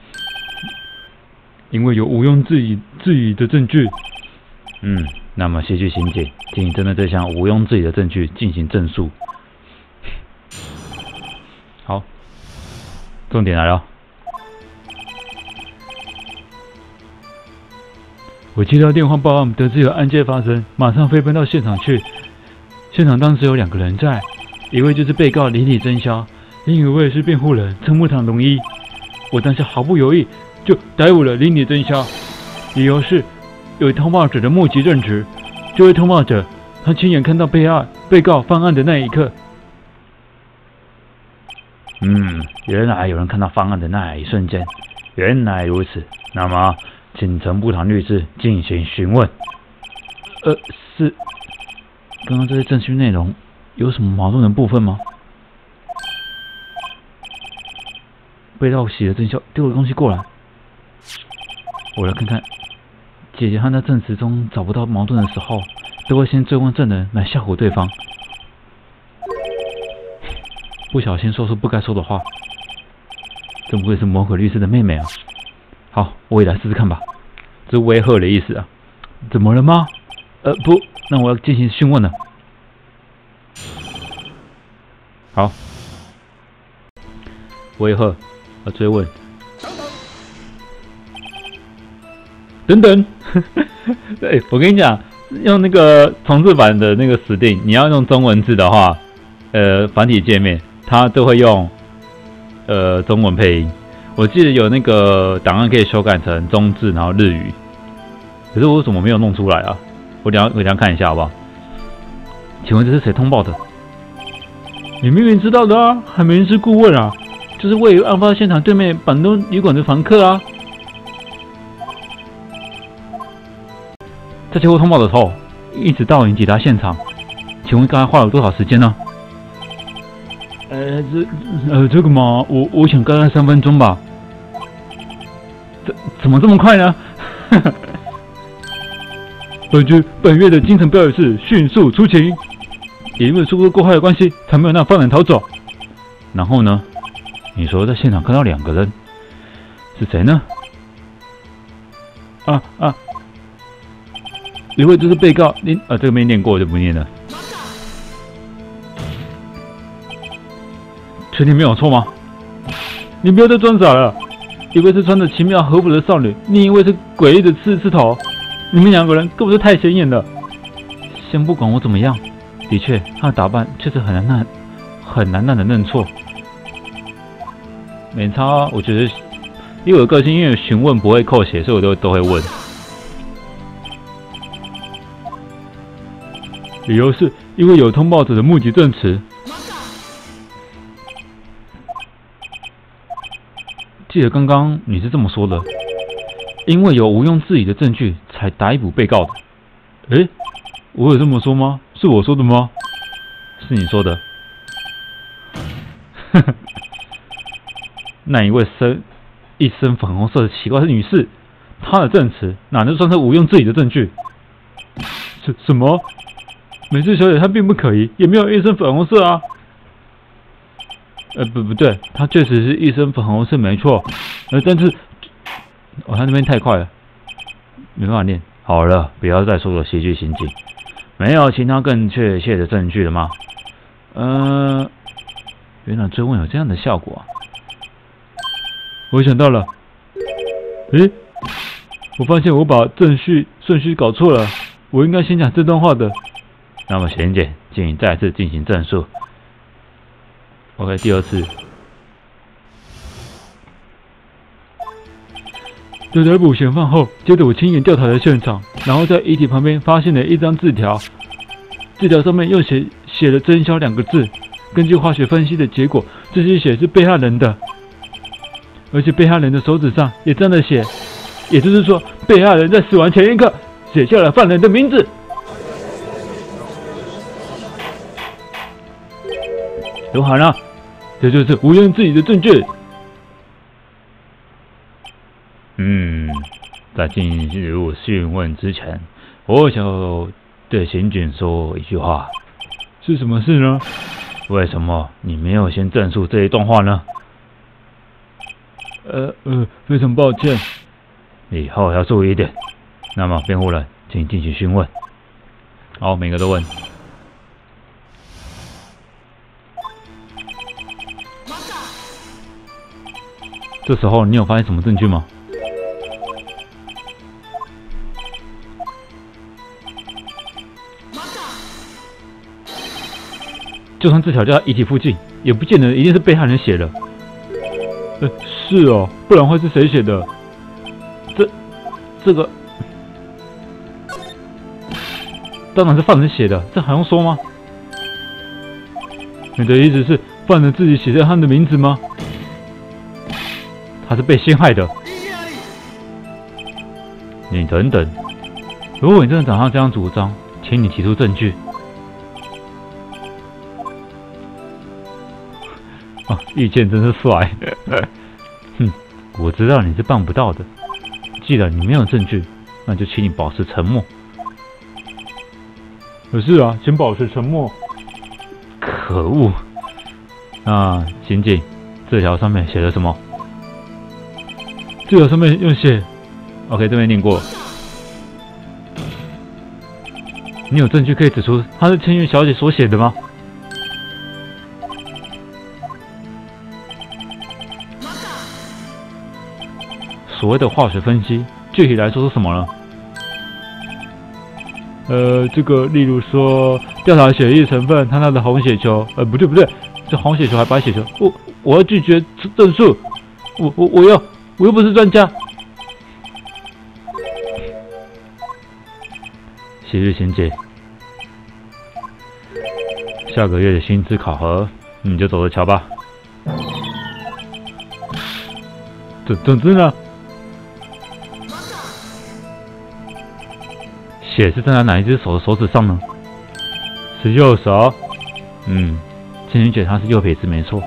因为有毋庸置疑置疑的证据。嗯，那么戏剧刑警，请你针对这项毋庸置疑的证据进行证述。好，重点来了。我接到电话报案，得知有案件发生，马上飞奔到现场去。现场当时有两个人在，一位就是被告林李真宵，另一位是辩护人陈木堂龙一。我当时毫不犹豫就逮捕了林李真宵，理由是有通报者的目击证词。这位通报者他亲眼看到被害被告犯案的那一刻。嗯，原来有人看到犯案的那一瞬间。原来如此，那么请陈步堂律师进行询问。呃，是，刚刚这些证据内容有什么矛盾的部分吗？被盗洗的真宵丢了东西过来，我来看看。姐姐和在证词中找不到矛盾的时候，都会先追问证人来吓唬对方，不小心说出不该说的话。真不愧是魔鬼律师的妹妹啊！好，我也来试试看吧。这是威吓的意思啊？怎么了吗？呃，不，那我要进行讯问了。好，威吓，要追问。等等，对，我跟你讲，用那个重制版的那个指定，你要用中文字的话，呃，繁体界面它都会用呃中文配音。我记得有那个档案可以修改成中字，然后日语，可是我为什么没有弄出来啊？我等下我等下看一下好不好？请问这是谁通报的？你明明知道的啊，海绵师顾问啊，就是位于案发现场对面板东旅馆的房客啊。在接获通报的时候，一直到你抵达现场，请问刚才花了多少时间呢？呃，这呃这个嘛，我我想大概三分钟吧。怎怎么这么快呢？本局本月的精神标语是迅速出勤，也因为出过过害的关系，才没有让犯人逃走。然后呢？你说在现场看到两个人，是谁呢？啊啊！一位就是被告，您啊，这个没念过，我就不念了。确定没有错吗？你不要再装傻了。一位是穿着奇妙和服的少女，另一位是诡异的刺刺头。你们两个人根本是太显眼了。先不管我怎么样，的确，她的打扮确实很难让很难让人认错。没差啊，我觉得，因为我的个性，因为询问不会扣血，所以我都都会问。理由是因为有通报者的目击证词。记得刚刚你是这么说的，因为有毋庸置疑的证据才逮捕被告的。诶，我有这么说吗？是我说的吗？是你说的。那一位身一身粉红色的奇怪的女士，她的证词哪能算是无用置疑的证据？什什么？美智小姐她并不可疑，也没有一身粉红色啊。呃，不不对，她确实是一身粉红色，没错。呃，但是，哦，她那边太快了，没办法念。好了，不要再说我戏剧情景，没有其他更确切的证据了吗？呃，原来追问有这样的效果啊！我想到了，诶，我发现我把正序顺序搞错了，我应该先讲这段话的。那么贤姐，请你再次进行证述。OK， 第二次。在逮捕嫌犯后，接着我亲眼调查了现场，然后在遗体旁边发现了一张字条，字条上面又写写了“真宵”两个字。根据化学分析的结果，这些血是被害人的，而且被害人的手指上也沾了血，也就是说，被害人在死亡前一刻写下了犯人的名字。有好了，这就是无用置疑的证据。嗯，在进入讯问之前，我想对刑警说一句话。是什么事呢？为什么你没有先证述这一段话呢？呃呃，非常抱歉，以后要注意一点。那么，辩护人，请进行讯问。好，每个都问。这时候你有发现什么证据吗？就算字条就在遗体附近，也不见得一定是被害人写的。呃，是哦，不然会是谁写的？这，这个，当然是犯人写的，这还用说吗？你的意思是犯人自己写下他的名字吗？他是被陷害的。你等等，如果你真的找到这样主张，请你提出证据。啊，意见真是帅！哼，我知道你是办不到的。既然你没有证据，那就请你保持沉默。可是啊，请保持沉默。可恶！那刑警，这条上面写了什么？这条上面用写 ，OK， 这边念过。你有证据可以指出他是千云小姐所写的吗？所谓的化学分析，具体来说是什么呢？呃，这个例如说调查血液成分，看它的红血球，呃，不对不对，是红血球还白血球？我我要拒绝证述，我我我要，我又不是专家。昔日贤姐，下个月的薪资考核，你就走着瞧吧。总总之呢？血是站在哪一只手的手指上呢？是右手。嗯，千寻姐她是右撇子没错。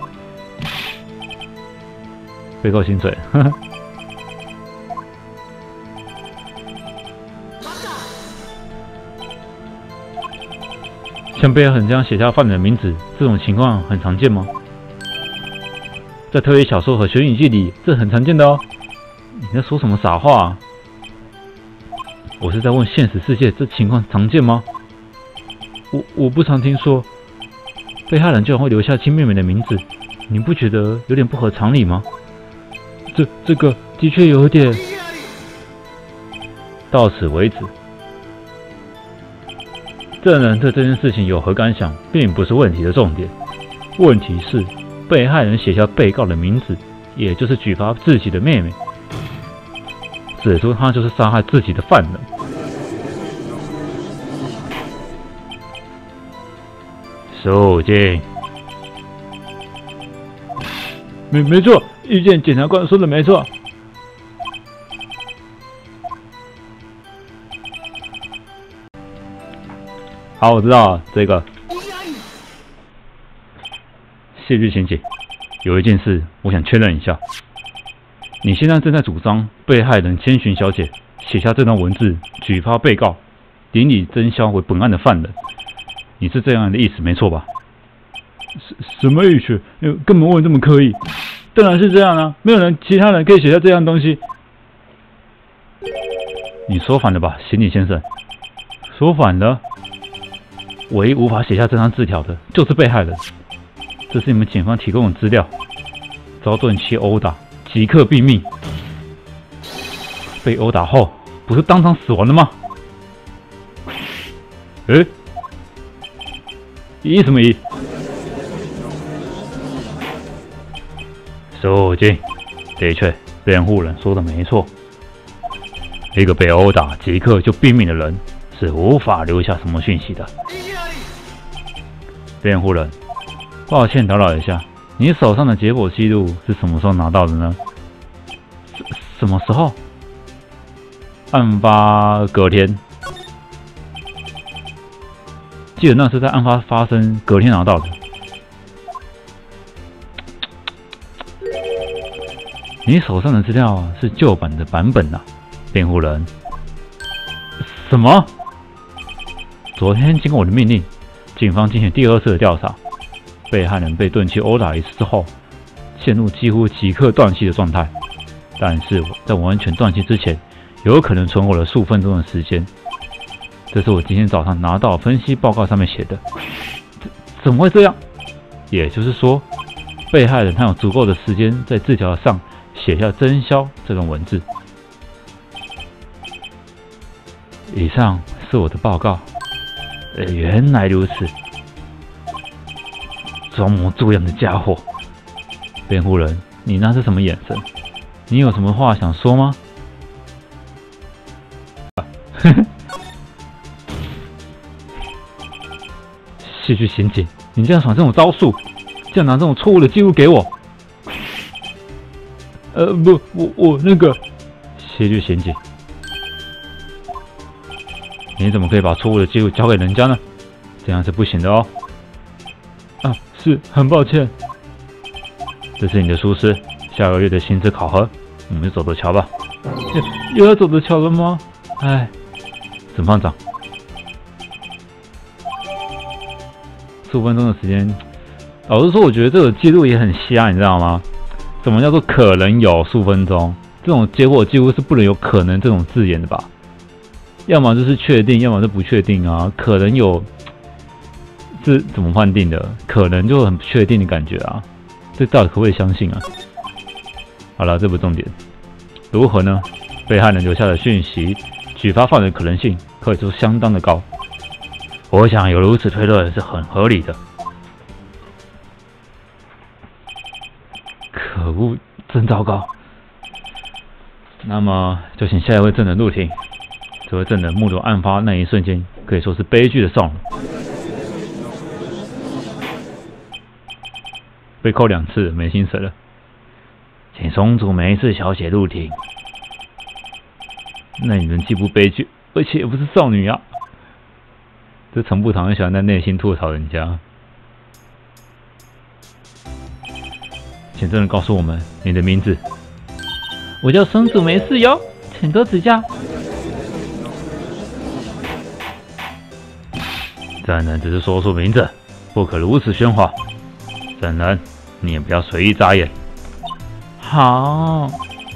被扣薪水，呵呵。像被害人这样写下犯人的名字，这种情况很常见吗？在推理小说和悬疑剧里，这很常见的哦。你在说什么傻话啊？我是在问现实世界，这情况常见吗？我我不常听说，被害人居然会留下亲妹妹的名字，你不觉得有点不合常理吗？这这个的确有点。到此为止。证人对这件事情有何感想，并不是问题的重点。问题是，被害人写下被告的名字，也就是举发自己的妹妹。指出他就是杀害自己的犯人。肃静。没没错，遇见检察官说的没错。好，我知道了，这个。谢律刑警，有一件事我想确认一下。 你现在正在主张被害人千寻小姐写下这段文字，举发被告顶礼真宵为本案的犯人，你是这样的意思没错吧？什什么意思？根本问这么刻意？当然是这样啊！没有人，其他人可以写下这样东西。你说反了吧，刑警先生？说反了。唯一无法写下这张字条的，就是被害人。这是你们警方提供的资料。遭钝器殴打，即刻毙命。被殴打后，不是当场死亡的吗？诶，疑什么疑？肃静。的确，辩护人说的没错。一个被殴打即刻就毙命的人，是无法留下什么讯息的。辩护人，抱歉打扰一下，你手上的解剖记录是什么时候拿到的呢？什什么时候？案发隔天。记得那是在案发发生隔天拿到的。你手上的资料是旧版的版本啊，辩护人。什么？昨天经过我的命令，警方进行第二次的调查。被害人被钝器殴打一次之后，陷入几乎即刻断气的状态。但是在完全断气之前，有可能存活了数分钟的时间。这是我今天早上拿到分析报告上面写的。怎怎么会这样？也就是说，被害人他有足够的时间在字条上写下真宵这段文字。以上是我的报告。呃，原来如此。装模作样的家伙！辩护人，你那是什么眼神？你有什么话想说吗？戏剧刑警，你这样耍这种招数，这样拿这种错误的记录给我。呃，不，我我那个戏剧刑警，你怎么可以把错误的记录交给人家呢？这样是不行的哦。啊，是很抱歉。这是你的疏失，下个月的薪资考核，我们就走着瞧吧。又又要走着瞧了吗？哎，审判长，十五分钟的时间，老实说，我觉得这个记录也很瞎，你知道吗？什么叫做可能有数分钟？这种结果几乎是不能有可能这种字眼的吧？要么就是确定，要么就不确定啊。可能有是怎么判定的？可能就很不确定的感觉啊。这到底可不可以相信啊？好了，这不是重点。如何呢？被害人留下的讯息，举发犯人的可能性可以说相当的高。我想有如此推论是很合理的。可恶，真糟糕。那么就请下一位证人入庭。这位证人目睹案发那一瞬间，可以说是悲剧的上演。被扣两次，没薪水了。请松竹梅次小姐入庭。那你们既不悲剧，而且也不是少女啊！这陈步堂很喜欢在内心吐槽人家。请证人告诉我们你的名字。我叫松竹梅次哟，请多指教。证人只是说出名字，不可如此喧哗。证人，你也不要随意眨眼。好。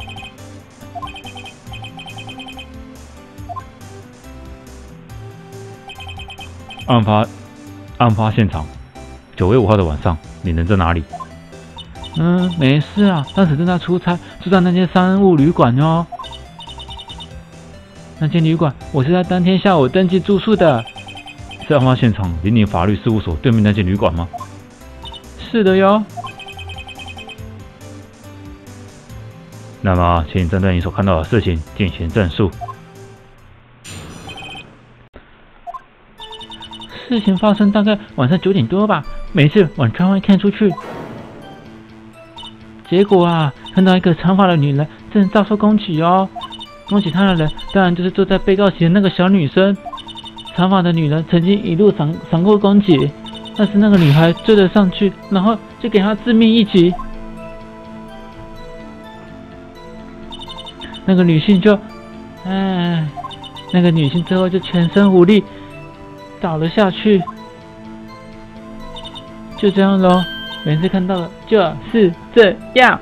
案发案发现场，九月五号的晚上，你人在哪里？嗯，没事啊，当时正在出差，住在那间商务旅馆哦。那间旅馆，我是在当天下午登记住宿的。是案发现场离你法律事务所对面那间旅馆吗？是的哟。那么，请针对你所看到的事情进行证述。事情发生大概晚上九点多吧，没事往窗外看出去，结果啊，看到一个长发的女人正遭受攻击哦。攻击她的人当然就是坐在被告席的那个小女生。长发的女人曾经一路闪闪过攻击，但是那个女孩追了上去，然后就给她致命一击。 那个女性就，哎，那个女性最后就全身无力倒了下去。就这样咯，每次看到的就是这样。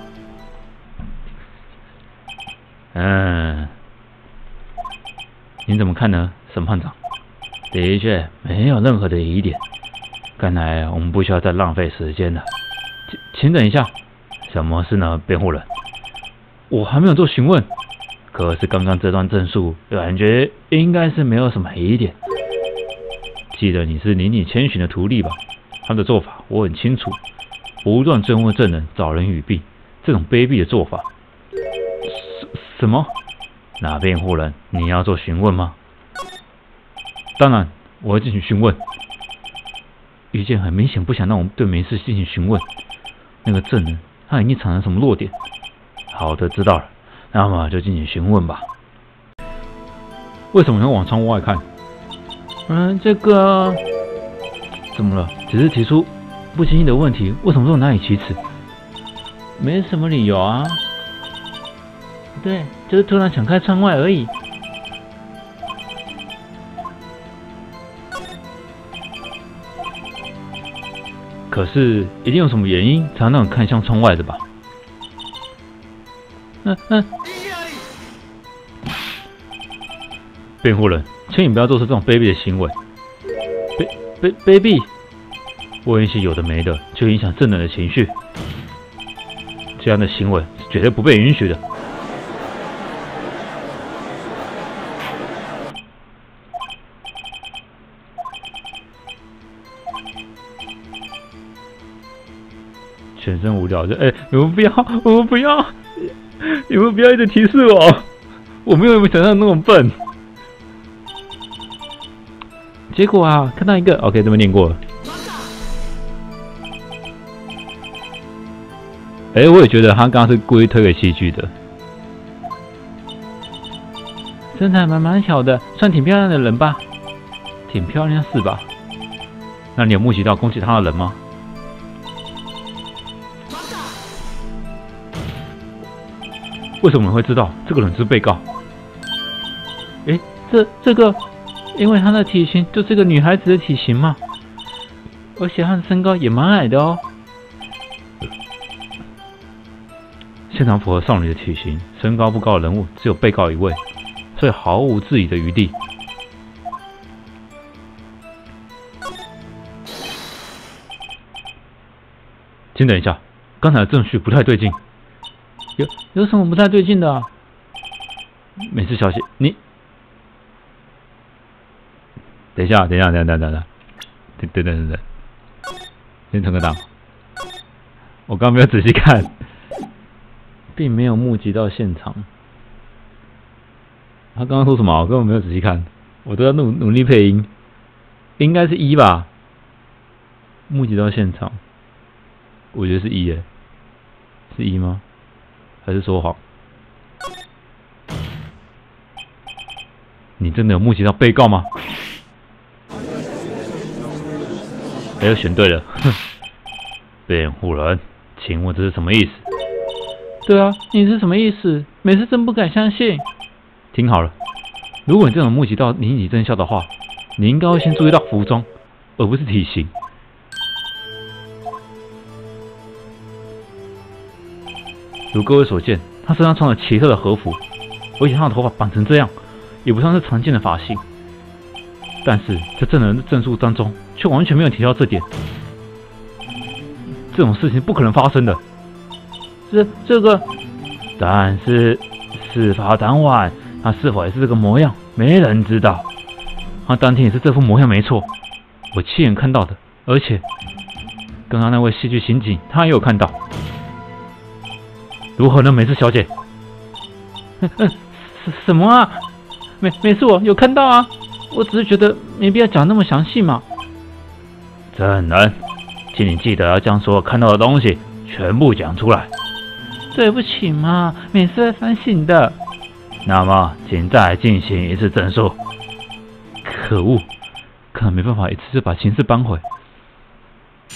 嗯，你怎么看呢，审判长？的确没有任何的疑点，看来我们不需要再浪费时间了。请请等一下，什么事呢，辩护人？我还没有做询问，可是刚刚这段证述感觉应该是没有什么疑点。记得你是林里千寻的徒弟吧？他的做法我很清楚，不断追问证人，找人语弊，这种卑鄙的做法。什什么？那辩护人，你要做询问吗？当然，我要进行询问。于健很明显不想让我们对没事进行询问。那个证人他已经藏了什么弱点？好的，知道了。那么就进行询问吧。为什么要往窗户外看？嗯，这个怎么了？只是提出不经意的问题，为什么这么难以启齿？没什么理由啊。对，就是突然想看窗外而已。可是一定有什么原因才能让你看向窗外的吧？嗯嗯。辩护人，请你不要做出这种卑鄙的行为。卑卑卑鄙！问一些有的没的，就影响证人的情绪，这样的行为是绝对不被允许的。全身无聊就哎、欸，你们不要，我们不要，你们不要一直提示我，我没有你们想象那么笨。结果啊，看到一个 ，OK， 这边念过了。哎、欸，我也觉得他刚刚是故意推给戏剧的。身材蛮蛮小的，算挺漂亮的人吧？挺漂亮是吧？那你有目击到攻击他的人吗？为什么你会知道这个人是被告？诶，这这个，因为他的体型就是个女孩子的体型嘛，而且他的身高也蛮矮的哦。现场符合少女的体型，身高不高的人物只有被告一位，所以毫无质疑的余地。请等一下，刚才的证据不太对劲。有有什么不太对劲的啊？美式小姐，你等一下，等一下，等一下，等一下，等等等等等等，先存个档。我刚刚没有仔细看，并没有目击到现场。他刚刚说什么？我根本没有仔细看，我都要努努力配音，应该是一吧？目击到现场，我觉得是一耶，是一吗？还是说谎？你真的有目击到被告吗？哎呦，选对了！哼，辩护人，请问这是什么意思？对啊，你是什么意思？每次真不敢相信。听好了，如果你真的目击到林以真笑的话，你应该会先注意到服装，而不是体型。如各位所见，他身上穿了奇特的和服，而且他的头发绑成这样，也不算是常见的发型。但是在证人的证述当中，却完全没有提到这点。这种事情不可能发生的。这这个，但是事发当晚，他是否也是这个模样，没人知道。他当天也是这副模样没错，我亲眼看到的，而且刚刚那位戏剧刑警他也有看到。如何呢，美式小姐？嗯嗯，什什么啊？没没事，我有看到啊，我只是觉得没必要讲那么详细嘛。证人，请你记得要将所有看到的东西全部讲出来。对不起嘛，美式在反省的。那么，请再进行一次证述。可恶，可能没办法一次就把情势扳回。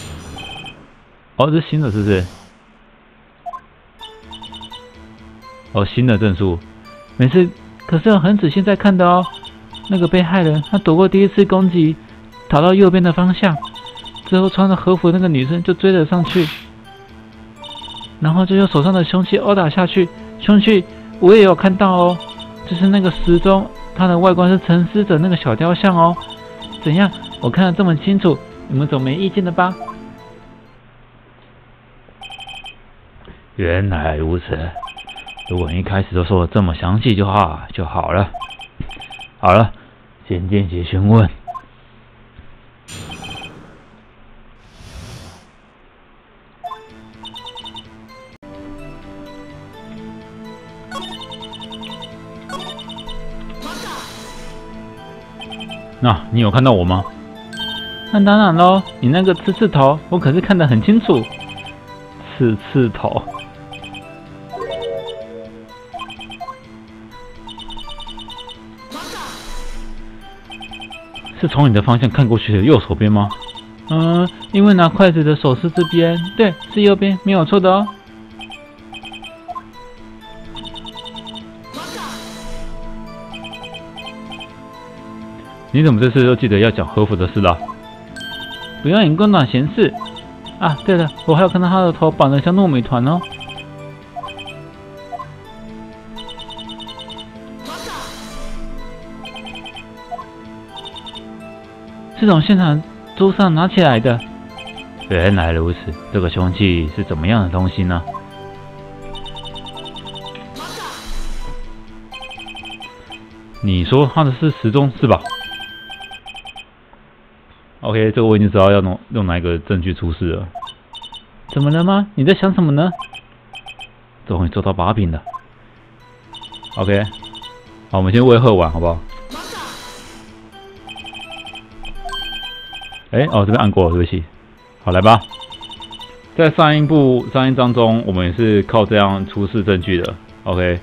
哦，这是新的是不是？ 哦，新的证书。没事，可是我很仔细在看的哦。那个被害人他躲过第一次攻击，逃到右边的方向，之后穿着和服的那个女生就追了上去，然后就用手上的凶器殴打下去。凶器我也有看到哦，就是那个时钟，它的外观是沉思者那个小雕像哦。怎样？我看得这么清楚，你们总没意见了吧？原来如此，如果你一开始就说的这么详细就好就好了。好了，先进行询问。那你有看到我吗？那当然喽，你那个刺刺头，我可是看得很清楚。刺刺头。是从你的方向看过去的右手边吗？嗯，因为拿筷子的手是这边，对，是右边，没有错的哦。你怎么这次都记得要讲和服的事啦？不要引供短闲事啊！对了，我还有看到他的头绑得像糯米团哦。是从现场桌上拿起来的。原来如此，这个凶器是怎么样的东西呢？你说它的是时钟是吧 ？OK， 这个我已经知道要用用哪一个证据出示了。怎么了吗？你在想什么呢？终于做到把柄了。OK， 好，我们先威吓完好不好？哎、欸，哦，这边按过了，对不起。好，来吧。在上一部上一章中，我们也是靠这样出示证据的。OK。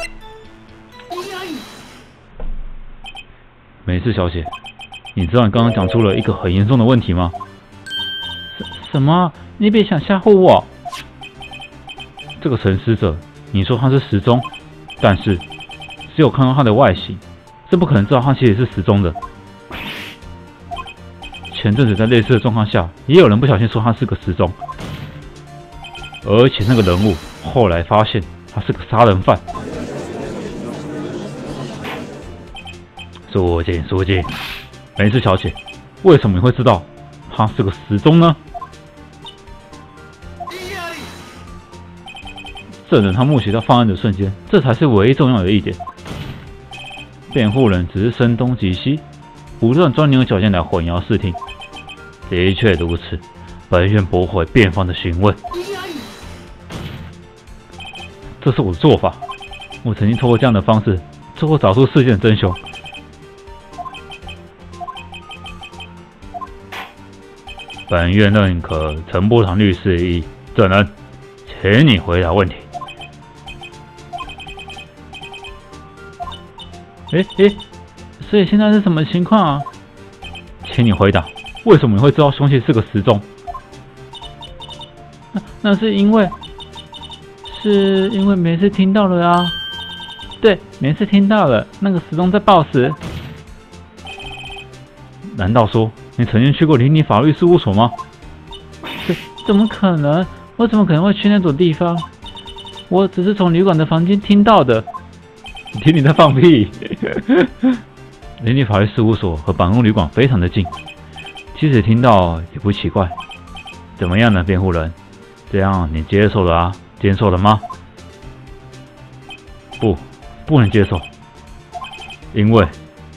没事，小姐。你知道你刚刚讲出了一个很严重的问题吗？什什么？你别想吓唬我！这个沉思者，你说他是时钟，但是只有看到他的外形，是不可能知道他其实是时钟的。前阵子在类似的状况下，也有人不小心说他是个时钟，而且那个人物后来发现他是个杀人犯。肃静，肃静。没事，小姐，为什么你会知道他是个时钟呢？证人他目击到犯案的瞬间，这才是唯一重要的一点。辩护人只是声东击西，不断钻牛角尖来混淆视听。的确如此，本院驳回辩方的询问。这是我的做法，我曾经透过这样的方式，最后找出事件的真凶。本院认可陈波堂律师的异议，证人，请你回答问题。诶诶，所以现在是什么情况啊？请你回答，为什么你会知道凶器是个时钟？那那是因为，是因为每次听到了啊。对，每次听到了，那个时钟在报时。难道说你曾经去过邻里法律事务所吗？这怎么可能？我怎么可能会去那种地方？我只是从旅馆的房间听到的。你听你在放屁！邻里法律事务所和办公旅馆非常的近，即使听到也不奇怪。怎么样呢，辩护人？这样你接受了啊？接受了吗？不，不能接受，因为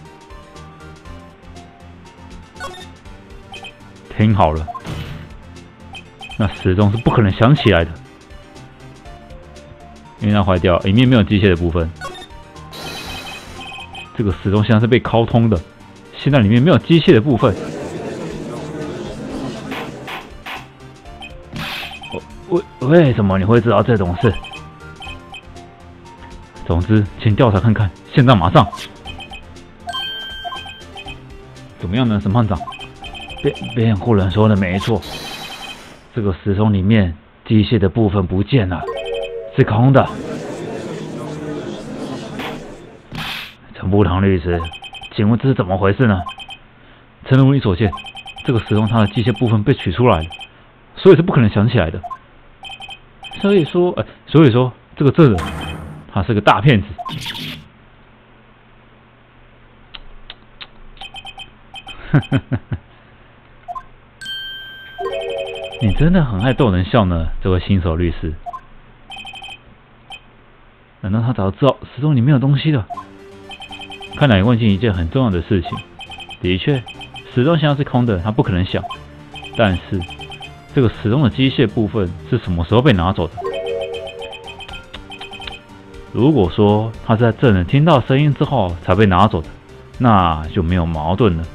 听好了，那时钟是不可能响起来的，因为它坏掉，里面没有机械的部分。这个时钟现在是被敲通的，现在里面没有机械的部分。为为什么你会知道这种事？总之，请调查看看，现在马上。怎么样呢，审判长？辩辩护人说的没错，这个时钟里面机械的部分不见了，是空的。 陈步堂律师，请问这是怎么回事呢？诚如你所见，这个时钟它的机械部分被取出来了，所以是不可能想起来的。所以说，呃，所以说这个证人他是个大骗子。你真的很爱逗人笑呢，这位新手律师。难道他早就知道时钟里面有东西了？看来你忘记一件很重要的事情。的确，时钟现在是空的，他不可能想。但是，这个时钟的机械部分是什么时候被拿走的？如果说他是在证人听到声音之后才被拿走的，那就没有矛盾了。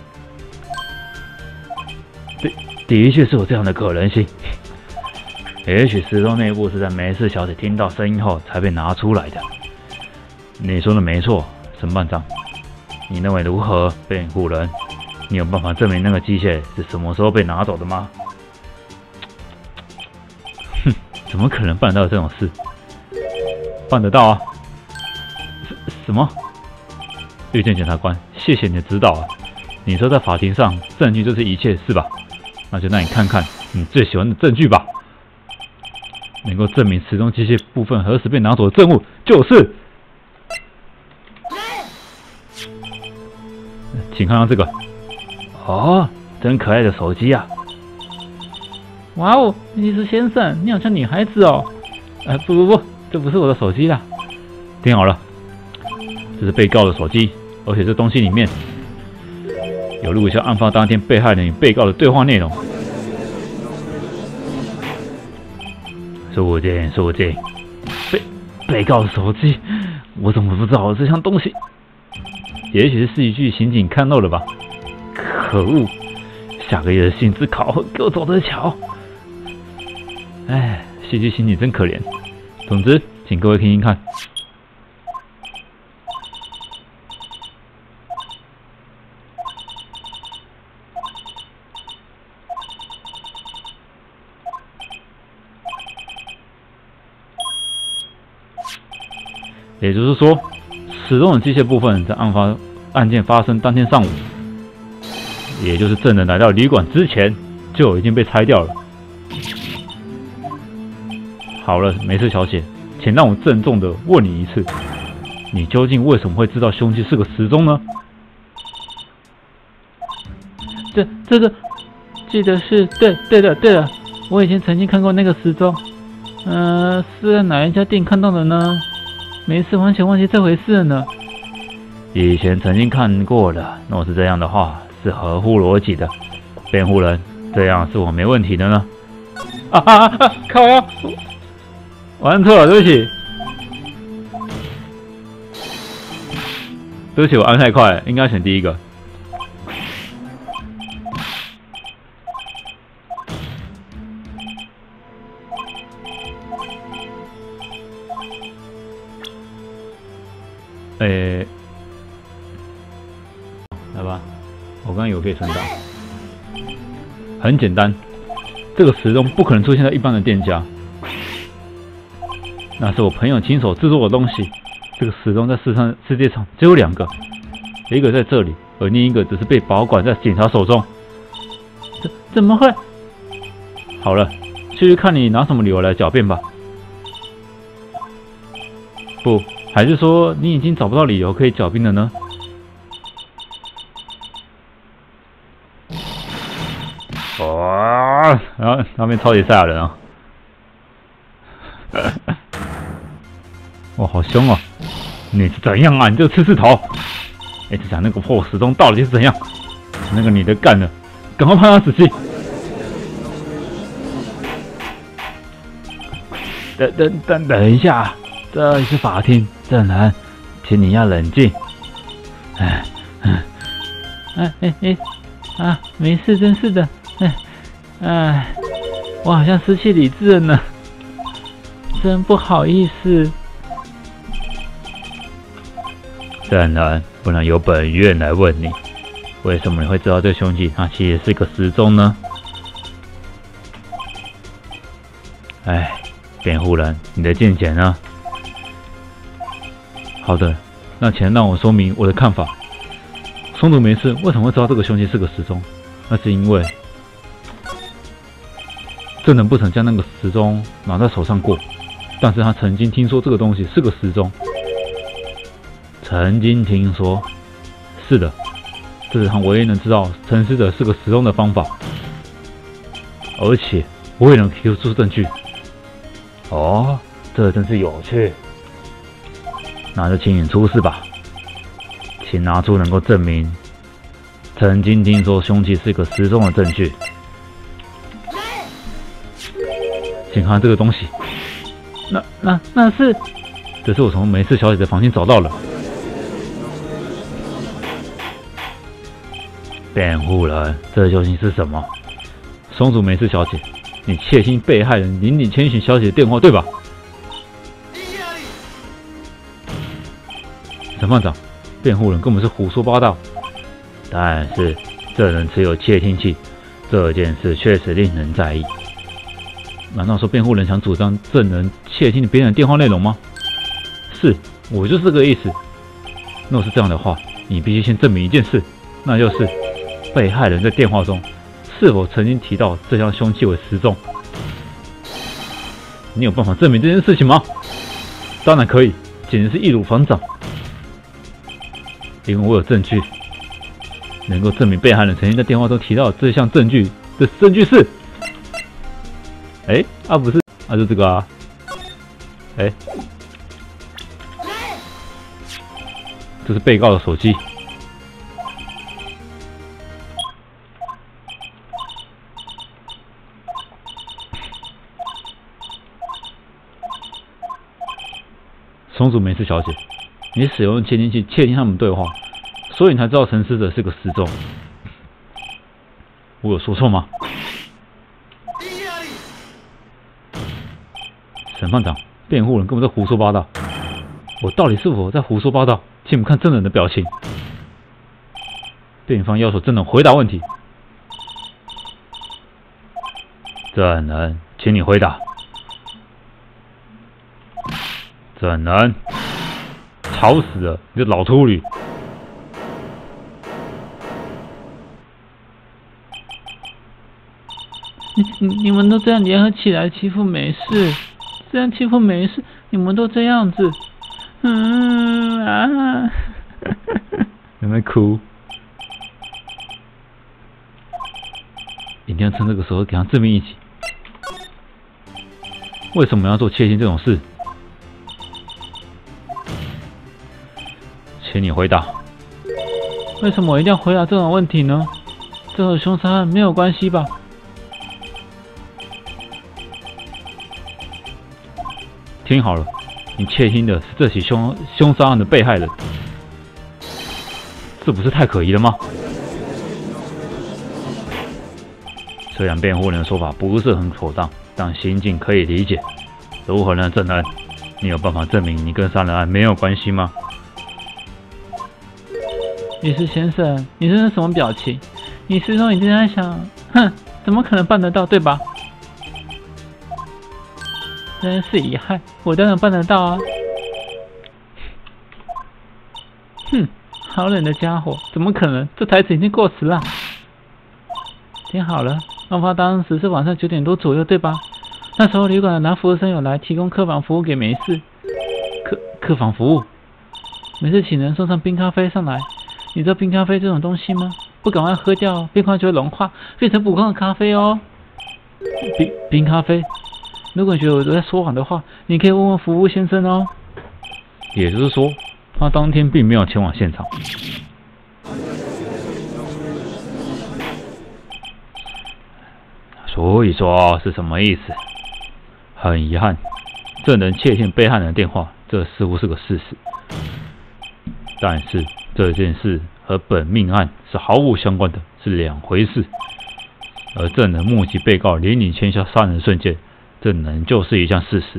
的的确是有这样的可能性。也许时钟内部是在梅氏小姐听到声音后才被拿出来的。你说的没错，审判长。你认为如何，辩护人？你有办法证明那个机械是什么时候被拿走的吗？哼，怎么可能办得到这种事？办得到啊！什什么？狱检检察官，谢谢你的指导啊！你说在法庭上，证据就是一切，是吧？那就让你看看你最喜欢的证据吧。能够证明时钟机械部分何时被拿走的证物，就是，请看到这个。哦，真可爱的手机啊！哇哦，律师先生，你好像女孩子哦。哎，不不不，这不是我的手机啦。听好了，这是被告的手机，而且这东西里面有录下案发当天被害人与被告的对话内容。肃静，肃静！被被告的手机，我怎么不知道这项东西？也许是市局刑警看漏了吧？可恶！下个月的薪资考核给我走得巧。哎，戏剧刑警真可怜。总之，请各位听听看。也就是说，时钟的机械部分在案发案件发生当天上午，也就是证人来到旅馆之前，就已经被拆掉了。好了，梅氏小姐，请让我郑重的问你一次，你究竟为什么会知道凶器是个时钟呢？这这个记得是对对的对的，我以前曾经看过那个时钟，呃，是在哪一家店看到的呢？没事，完全忘记这回事了呢。以前曾经看过了，若是这样的话，是合乎逻辑的。辩护人，这样是我没问题的呢。啊啊啊！啊靠呀！我按错了，对不起。对不起，我按太快，应该选第一个。诶，来吧，我刚刚以为可以存档。很简单，这个时钟不可能出现在一般的店家，那是我朋友亲手制作的东西。这个时钟在世上世界上只有两个，一个在这里，而另一个只是被保管在警察手中。怎怎么会？好了，继续看你拿什么理由来狡辩吧。不。还是说你已经找不到理由可以狡辩了呢？哇！然后那边超级赛亚人啊！哇，好凶哦！你是怎样啊？你这个吃刺头！哎，只想那个破时钟到底是怎样？那个你的干了，赶快判他死刑！等等等等一下，这里是法庭。证人，请你要冷静。哎，哎，哎哎哎，啊，没事，真是的。哎，哎，我好像失去理智了呢，真不好意思。证人，不能由本院来问你，为什么你会知道这凶器它其实是个时钟呢？哎，辩护人，你的见解呢？好的， 那请让我说明我的看法。松竹没事，为什么会知道这个凶器是个时钟？那是因为证人不曾将那个时钟拿在手上过，但是他曾经听说这个东西是个时钟。曾经听说，是的，这是他唯一能知道沉思者是个时钟的方法，而且我也能提出证据。哦，这真是有趣。那就请你出示吧，请拿出能够证明曾经听说凶器是个时钟的证据。请看这个东西，那那那是，这是我从梅氏小姐的房间找到了。辩护人，这究竟是什么？松竹梅氏小姐，你窃听被害人林里千寻小姐的电话，对吧？审判长，辩护人根本是胡说八道。但是证人持有窃听器，这件事确实令人在意。难道说辩护人想主张证人窃听别人的电话内容吗？是，我就是这个意思。若是这样的话，你必须先证明一件事，那就是被害人在电话中是否曾经提到这项凶器为时钟。你有办法证明这件事情吗？当然可以，简直是易如反掌。因为我有证据，能够证明被害人曾经在电话中提到这项证据的证据是，哎，啊不是，啊就这个啊，哎，这是被告的手机。松竹梅氏小姐，你使用窃听器窃听他们对话，所以你才知道沉思者是个时钟。我有说错吗？审判长，辩护人根本在胡说八道。我到底是否在胡说八道？请你们看证人的表情。辩方要求证人回答问题。证人，请你回答。证人，吵死了！你这老秃驴！ 你你你们都这样联合起来欺负美式，这样欺负美式，你们都这样子，嗯啊！ 有没有哭？一定要趁这个时候给他证明一起。为什么要做窃听这种事？请你回答。 为什么我一定要回答这种问题呢？这和凶杀案没有关系吧？ 听好了，你窃听的是这起凶凶杀案的被害人，这不是太可疑了吗？虽然辩护人的说法不是很妥当，但心境可以理解。如何呢，证人？你有办法证明你跟杀人案没有关系吗？ 律师先生，你这是什么表情？你是说你正在想，哼，怎么可能办得到，对吧？真是遗憾，我当然办得到啊！哼，好冷的家伙，怎么可能？这台词已经过时了。听好了，案发当时是晚上九点多左右，对吧？那时候旅馆的男服务生有来提供客房服务给梅氏。 客客房服务？ 梅氏请人送上冰咖啡上来。你知道冰咖啡这种东西吗？不赶快喝掉，冰块就会融化，变成普通的咖啡哦。 冰冰咖啡？ 如果你觉得我在说谎的话，你可以问问服务先生哦。 也就是说，他当天并没有前往现场。所以说是什么意思？很遗憾，证人窃听被害人的电话，这似乎是个事实。但是这件事和本命案是毫无相关的，是两回事。而证人目击被告林里签下杀人瞬间，这仍旧是一项事实。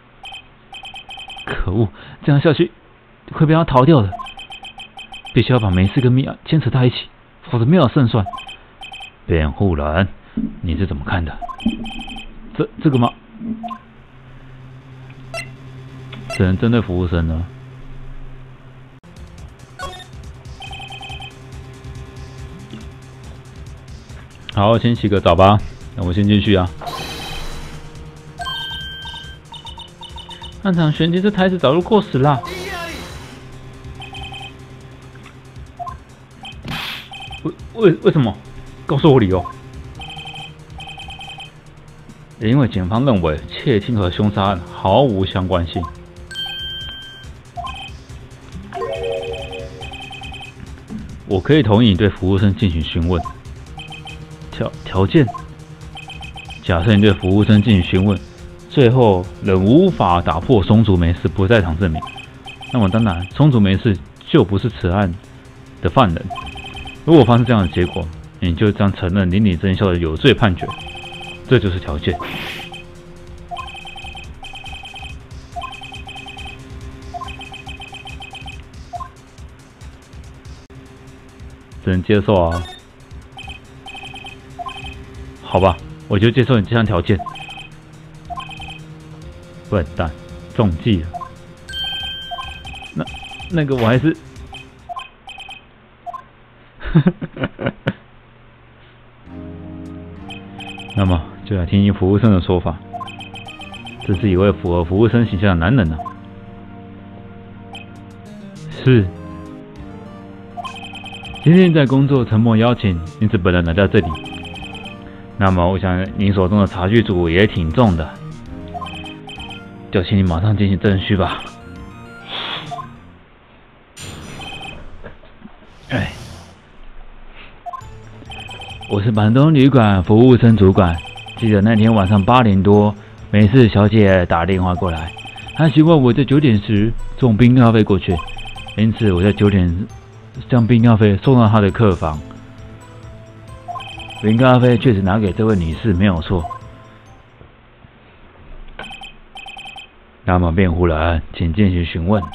可恶，这样下去会被他逃掉的。必须要把梅氏跟米娅牵扯在一起，否则没有胜算。辩护人，你是怎么看的？这这个吗？只能针对服务生呢？ 好，先洗个澡吧。那我先进去啊。 那场玄机这台子早就过时啦。 为为为什么？告诉我理由。因为警方认为窃听和凶杀案毫无相关性。我可以同意你对服务生进行询问。条条件：假设你对服务生进行询问，最后仍无法打破松竹没事不在场证明，那么当然松竹没事就不是此案的犯人。如果发生这样的结果，你就将承认邻里真孝的有罪判决。这就是条件。只能接受啊。好吧，我就接受你这项条件。笨蛋，中计了。那那个我还是，那么就来听听服务生的说法。这是一位符合服务生形象的男人呢、啊。是。今天在工作，陈默邀请，因此本人来到这里。那么，我想您手中的茶具组也挺重的，就请你马上进行证序吧。哎，我是板东旅馆服务生主管。记得那天晚上八点多，美式小姐打电话过来，她希望我在九点时送冰咖啡过去，因此我在九点将冰咖啡送到她的客房。冰咖啡确实拿给这位女士没有错。那么辩护人，请进行询问。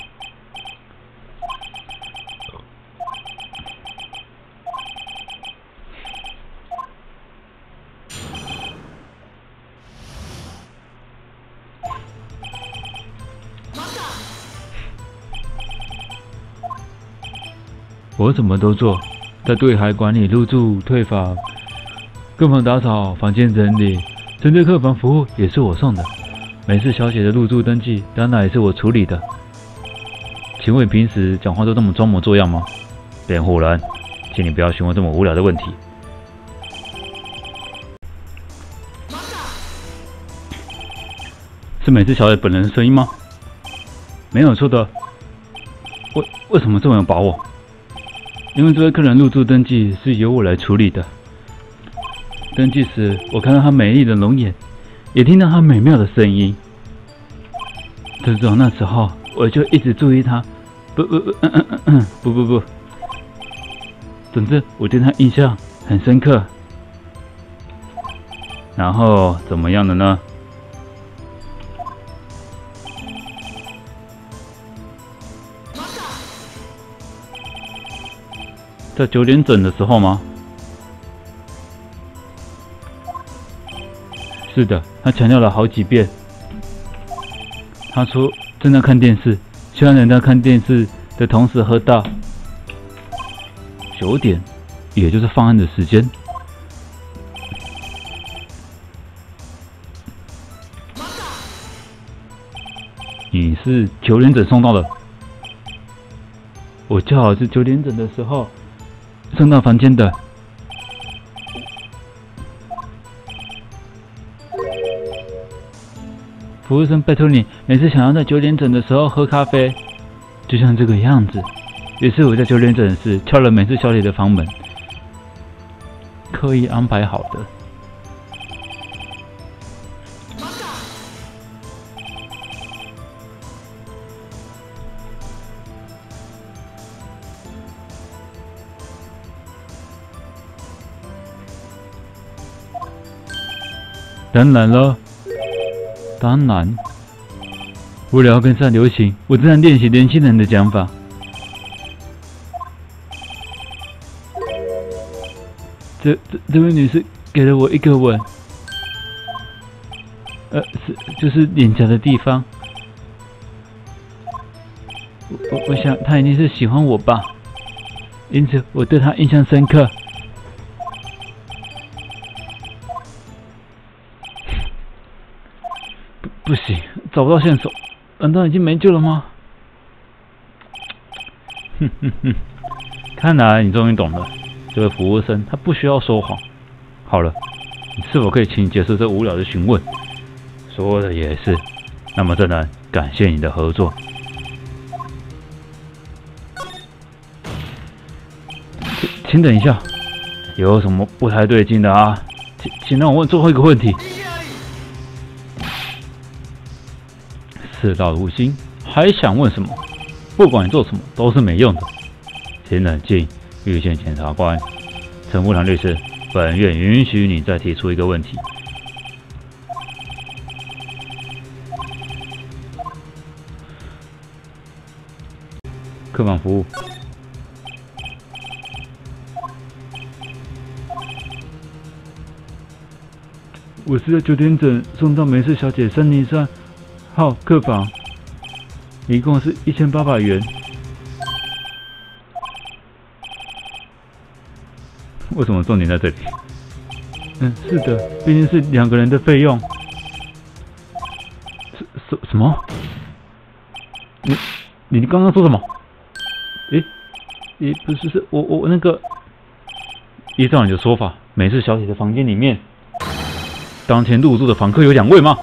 我什么都做，在柜台管理入住、退房、客房打扫、房间整理，针对客房服务也是我送的。美式小姐的入住登记当然也是我处理的。请问你平时讲话都那么装模作样吗？辩护人，请你不要询问这么无聊的问题。是美式小姐本人的声音吗？没有错的。为为什么这么有把握？因为这位客人入住登记是由我来处理的。登记时，我看到她美丽的容颜，也听到她美妙的声音。自从那时候，我就一直注意她。不不不，嗯嗯嗯嗯，不不不。总之，我对她印象很深刻。然后怎么样的呢？在九点整的时候吗？是的，他强调了好几遍。他说正在看电视，希望能在看电视的同时喝到。九点，也就是犯案的时间。你是九点整送到的？我正好是九点整的时候送到房间的。服务生，拜托你，每次想要在九点整的时候喝咖啡，就像这个样子。于是我在九点整时敲了美式小姐的房门，刻意安排好的。当然了，当然，为了要跟上流行，我正在练习年轻人的讲法。这这这位女士给了我一个吻，呃，是就是脸颊的地方。我我我想她一定是喜欢我吧，因此我对她印象深刻。 不行，找不到线索，难道已经没救了吗？哼哼哼，看来你终于懂了，这位服务生他不需要说谎。好了，你是否可以请你结束这无聊的询问？说的也是，那么正南，感谢你的合作。请请等一下，有什么不太对劲的啊？请请让我问最后一个问题。事到如今，还想问什么？不管你做什么都是没用的。请冷静，遇见检察官。陈富堂律师，本院允许你再提出一个问题。客房服务。我是要九点整送到梅氏小姐三零三号客房，一共是一千八百元。为什么重点在这里？嗯，是的，毕竟是两个人的费用。什什什么？你你刚刚说什么？诶诶，不是，是我我那个，依照你的说法，梅氏小姐的房间里面，当天入住的房客有两位吗？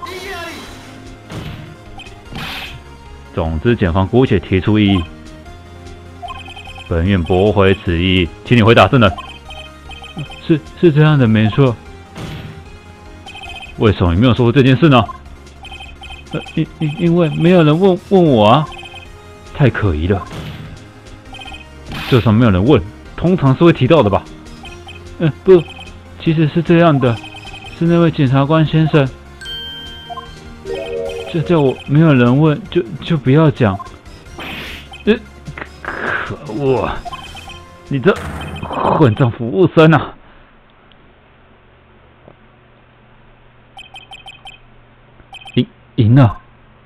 总之，检方姑且提出异议，本院驳回此异议，请你回答证人。是是这样的，没错。为什么你没有说过这件事呢？呃，因因因为没有人问问我啊，太可疑了。就算没有人问，通常是会提到的吧？嗯、呃，不，其实是这样的，是那位检察官先生。就叫我没有人问，就就不要讲。呃，可恶！你这混账服务生啊！赢赢了！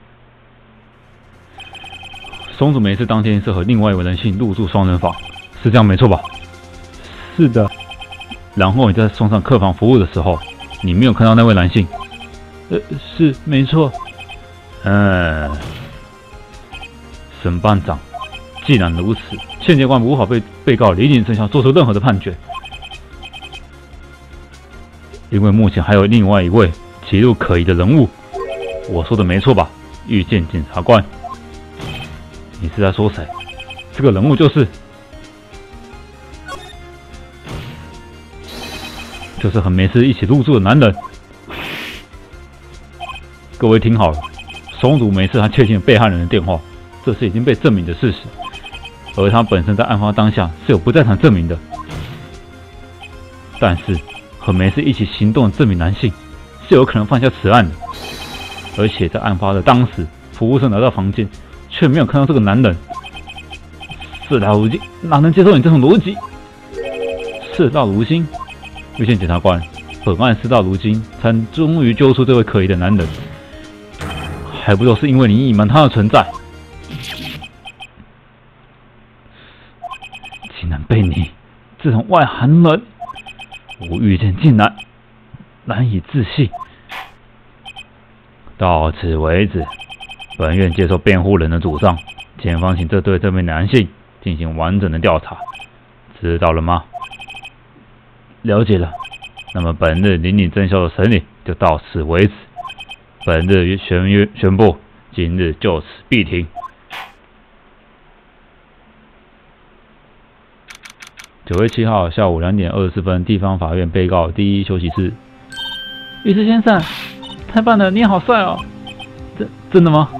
松子梅氏当天是和另外一位男性入住双人房，是这样没错吧？是的。然后你在送上客房服务的时候，你没有看到那位男性？呃，是没错。嗯，审判长，既然如此，现阶段无法对被告李景正孝做出任何的判决，因为目前还有另外一位极度可疑的人物。我说的没错吧？遇见检察官，你是在说谁？这个人物就是，就是和梅氏一起入住的男人。各位听好了。松竹梅氏他窃听了被害人的电话，这是已经被证明的事实，而他本身在案发当下是有不在场证明的。但是和梅氏一起行动的这名男性是有可能犯下此案的，而且在案发的当时，服务生来到房间却没有看到这个男人。事到如今，哪能接受你这种逻辑？事到如今，遇见检察官，本案事到如今才终于揪出这位可疑的男人。还不都是因为你隐瞒他的存在，竟然被你这种外行人，我遇见竟然难以置信。到此为止，本院接受辩护人的主张，检方请这对这名男性进行完整的调查，知道了吗？了解了。那么本日林岭正孝的审理就到此为止。本日宣宣布，今日就此闭庭。九月七号下午两点二十四分，地方法院被告第一休息室。 律师先生，太棒了，你好帅哦！真真的吗？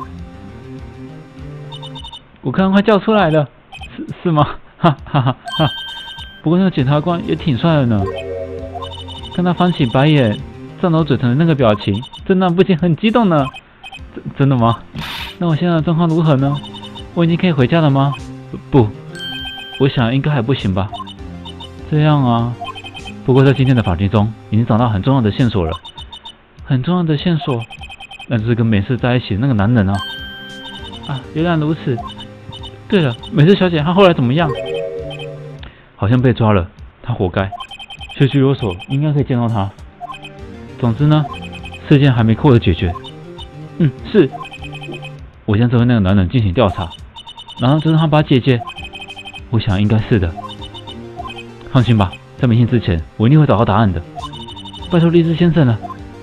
我刚刚快叫出来了，是是吗？哈哈哈哈！不过那个检察官也挺帅的呢，看他翻起白眼、颤抖嘴唇的那个表情，真让不禁很激动呢。真真的吗？那我现在的状况如何呢？我已经可以回家了吗？不，我想应该还不行吧。这样啊，不过在今天的法庭中，已经找到很重要的线索了。很重要的线索，那就是跟美式在一起的那个男人啊。啊，原来如此。对了，美式小姐她后来怎么样？好像被抓了，她活该。学区有所应该可以见到她。总之呢，事件还没获得解决。 嗯，是。我将这位那个男人进行调查，难道这是他把姐姐？我想应该是的。放心吧，在明天之前，我一定会找到答案的。拜托律师先生了。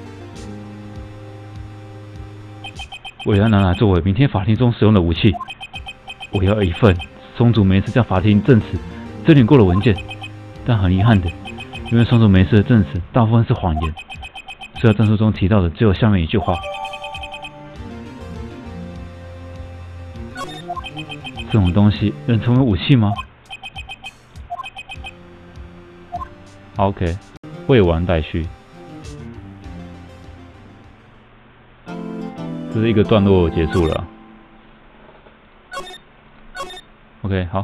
我要拿来作为明天法庭中使用的武器。我要一份松竹梅氏向法庭证实证明过的文件，但很遗憾的，因为松竹梅氏的证词大部分是谎言，所以证书中提到的只有下面一句话。这种东西能成为武器吗 ？OK， 未完待续。这是一个段落结束了。OK， 好。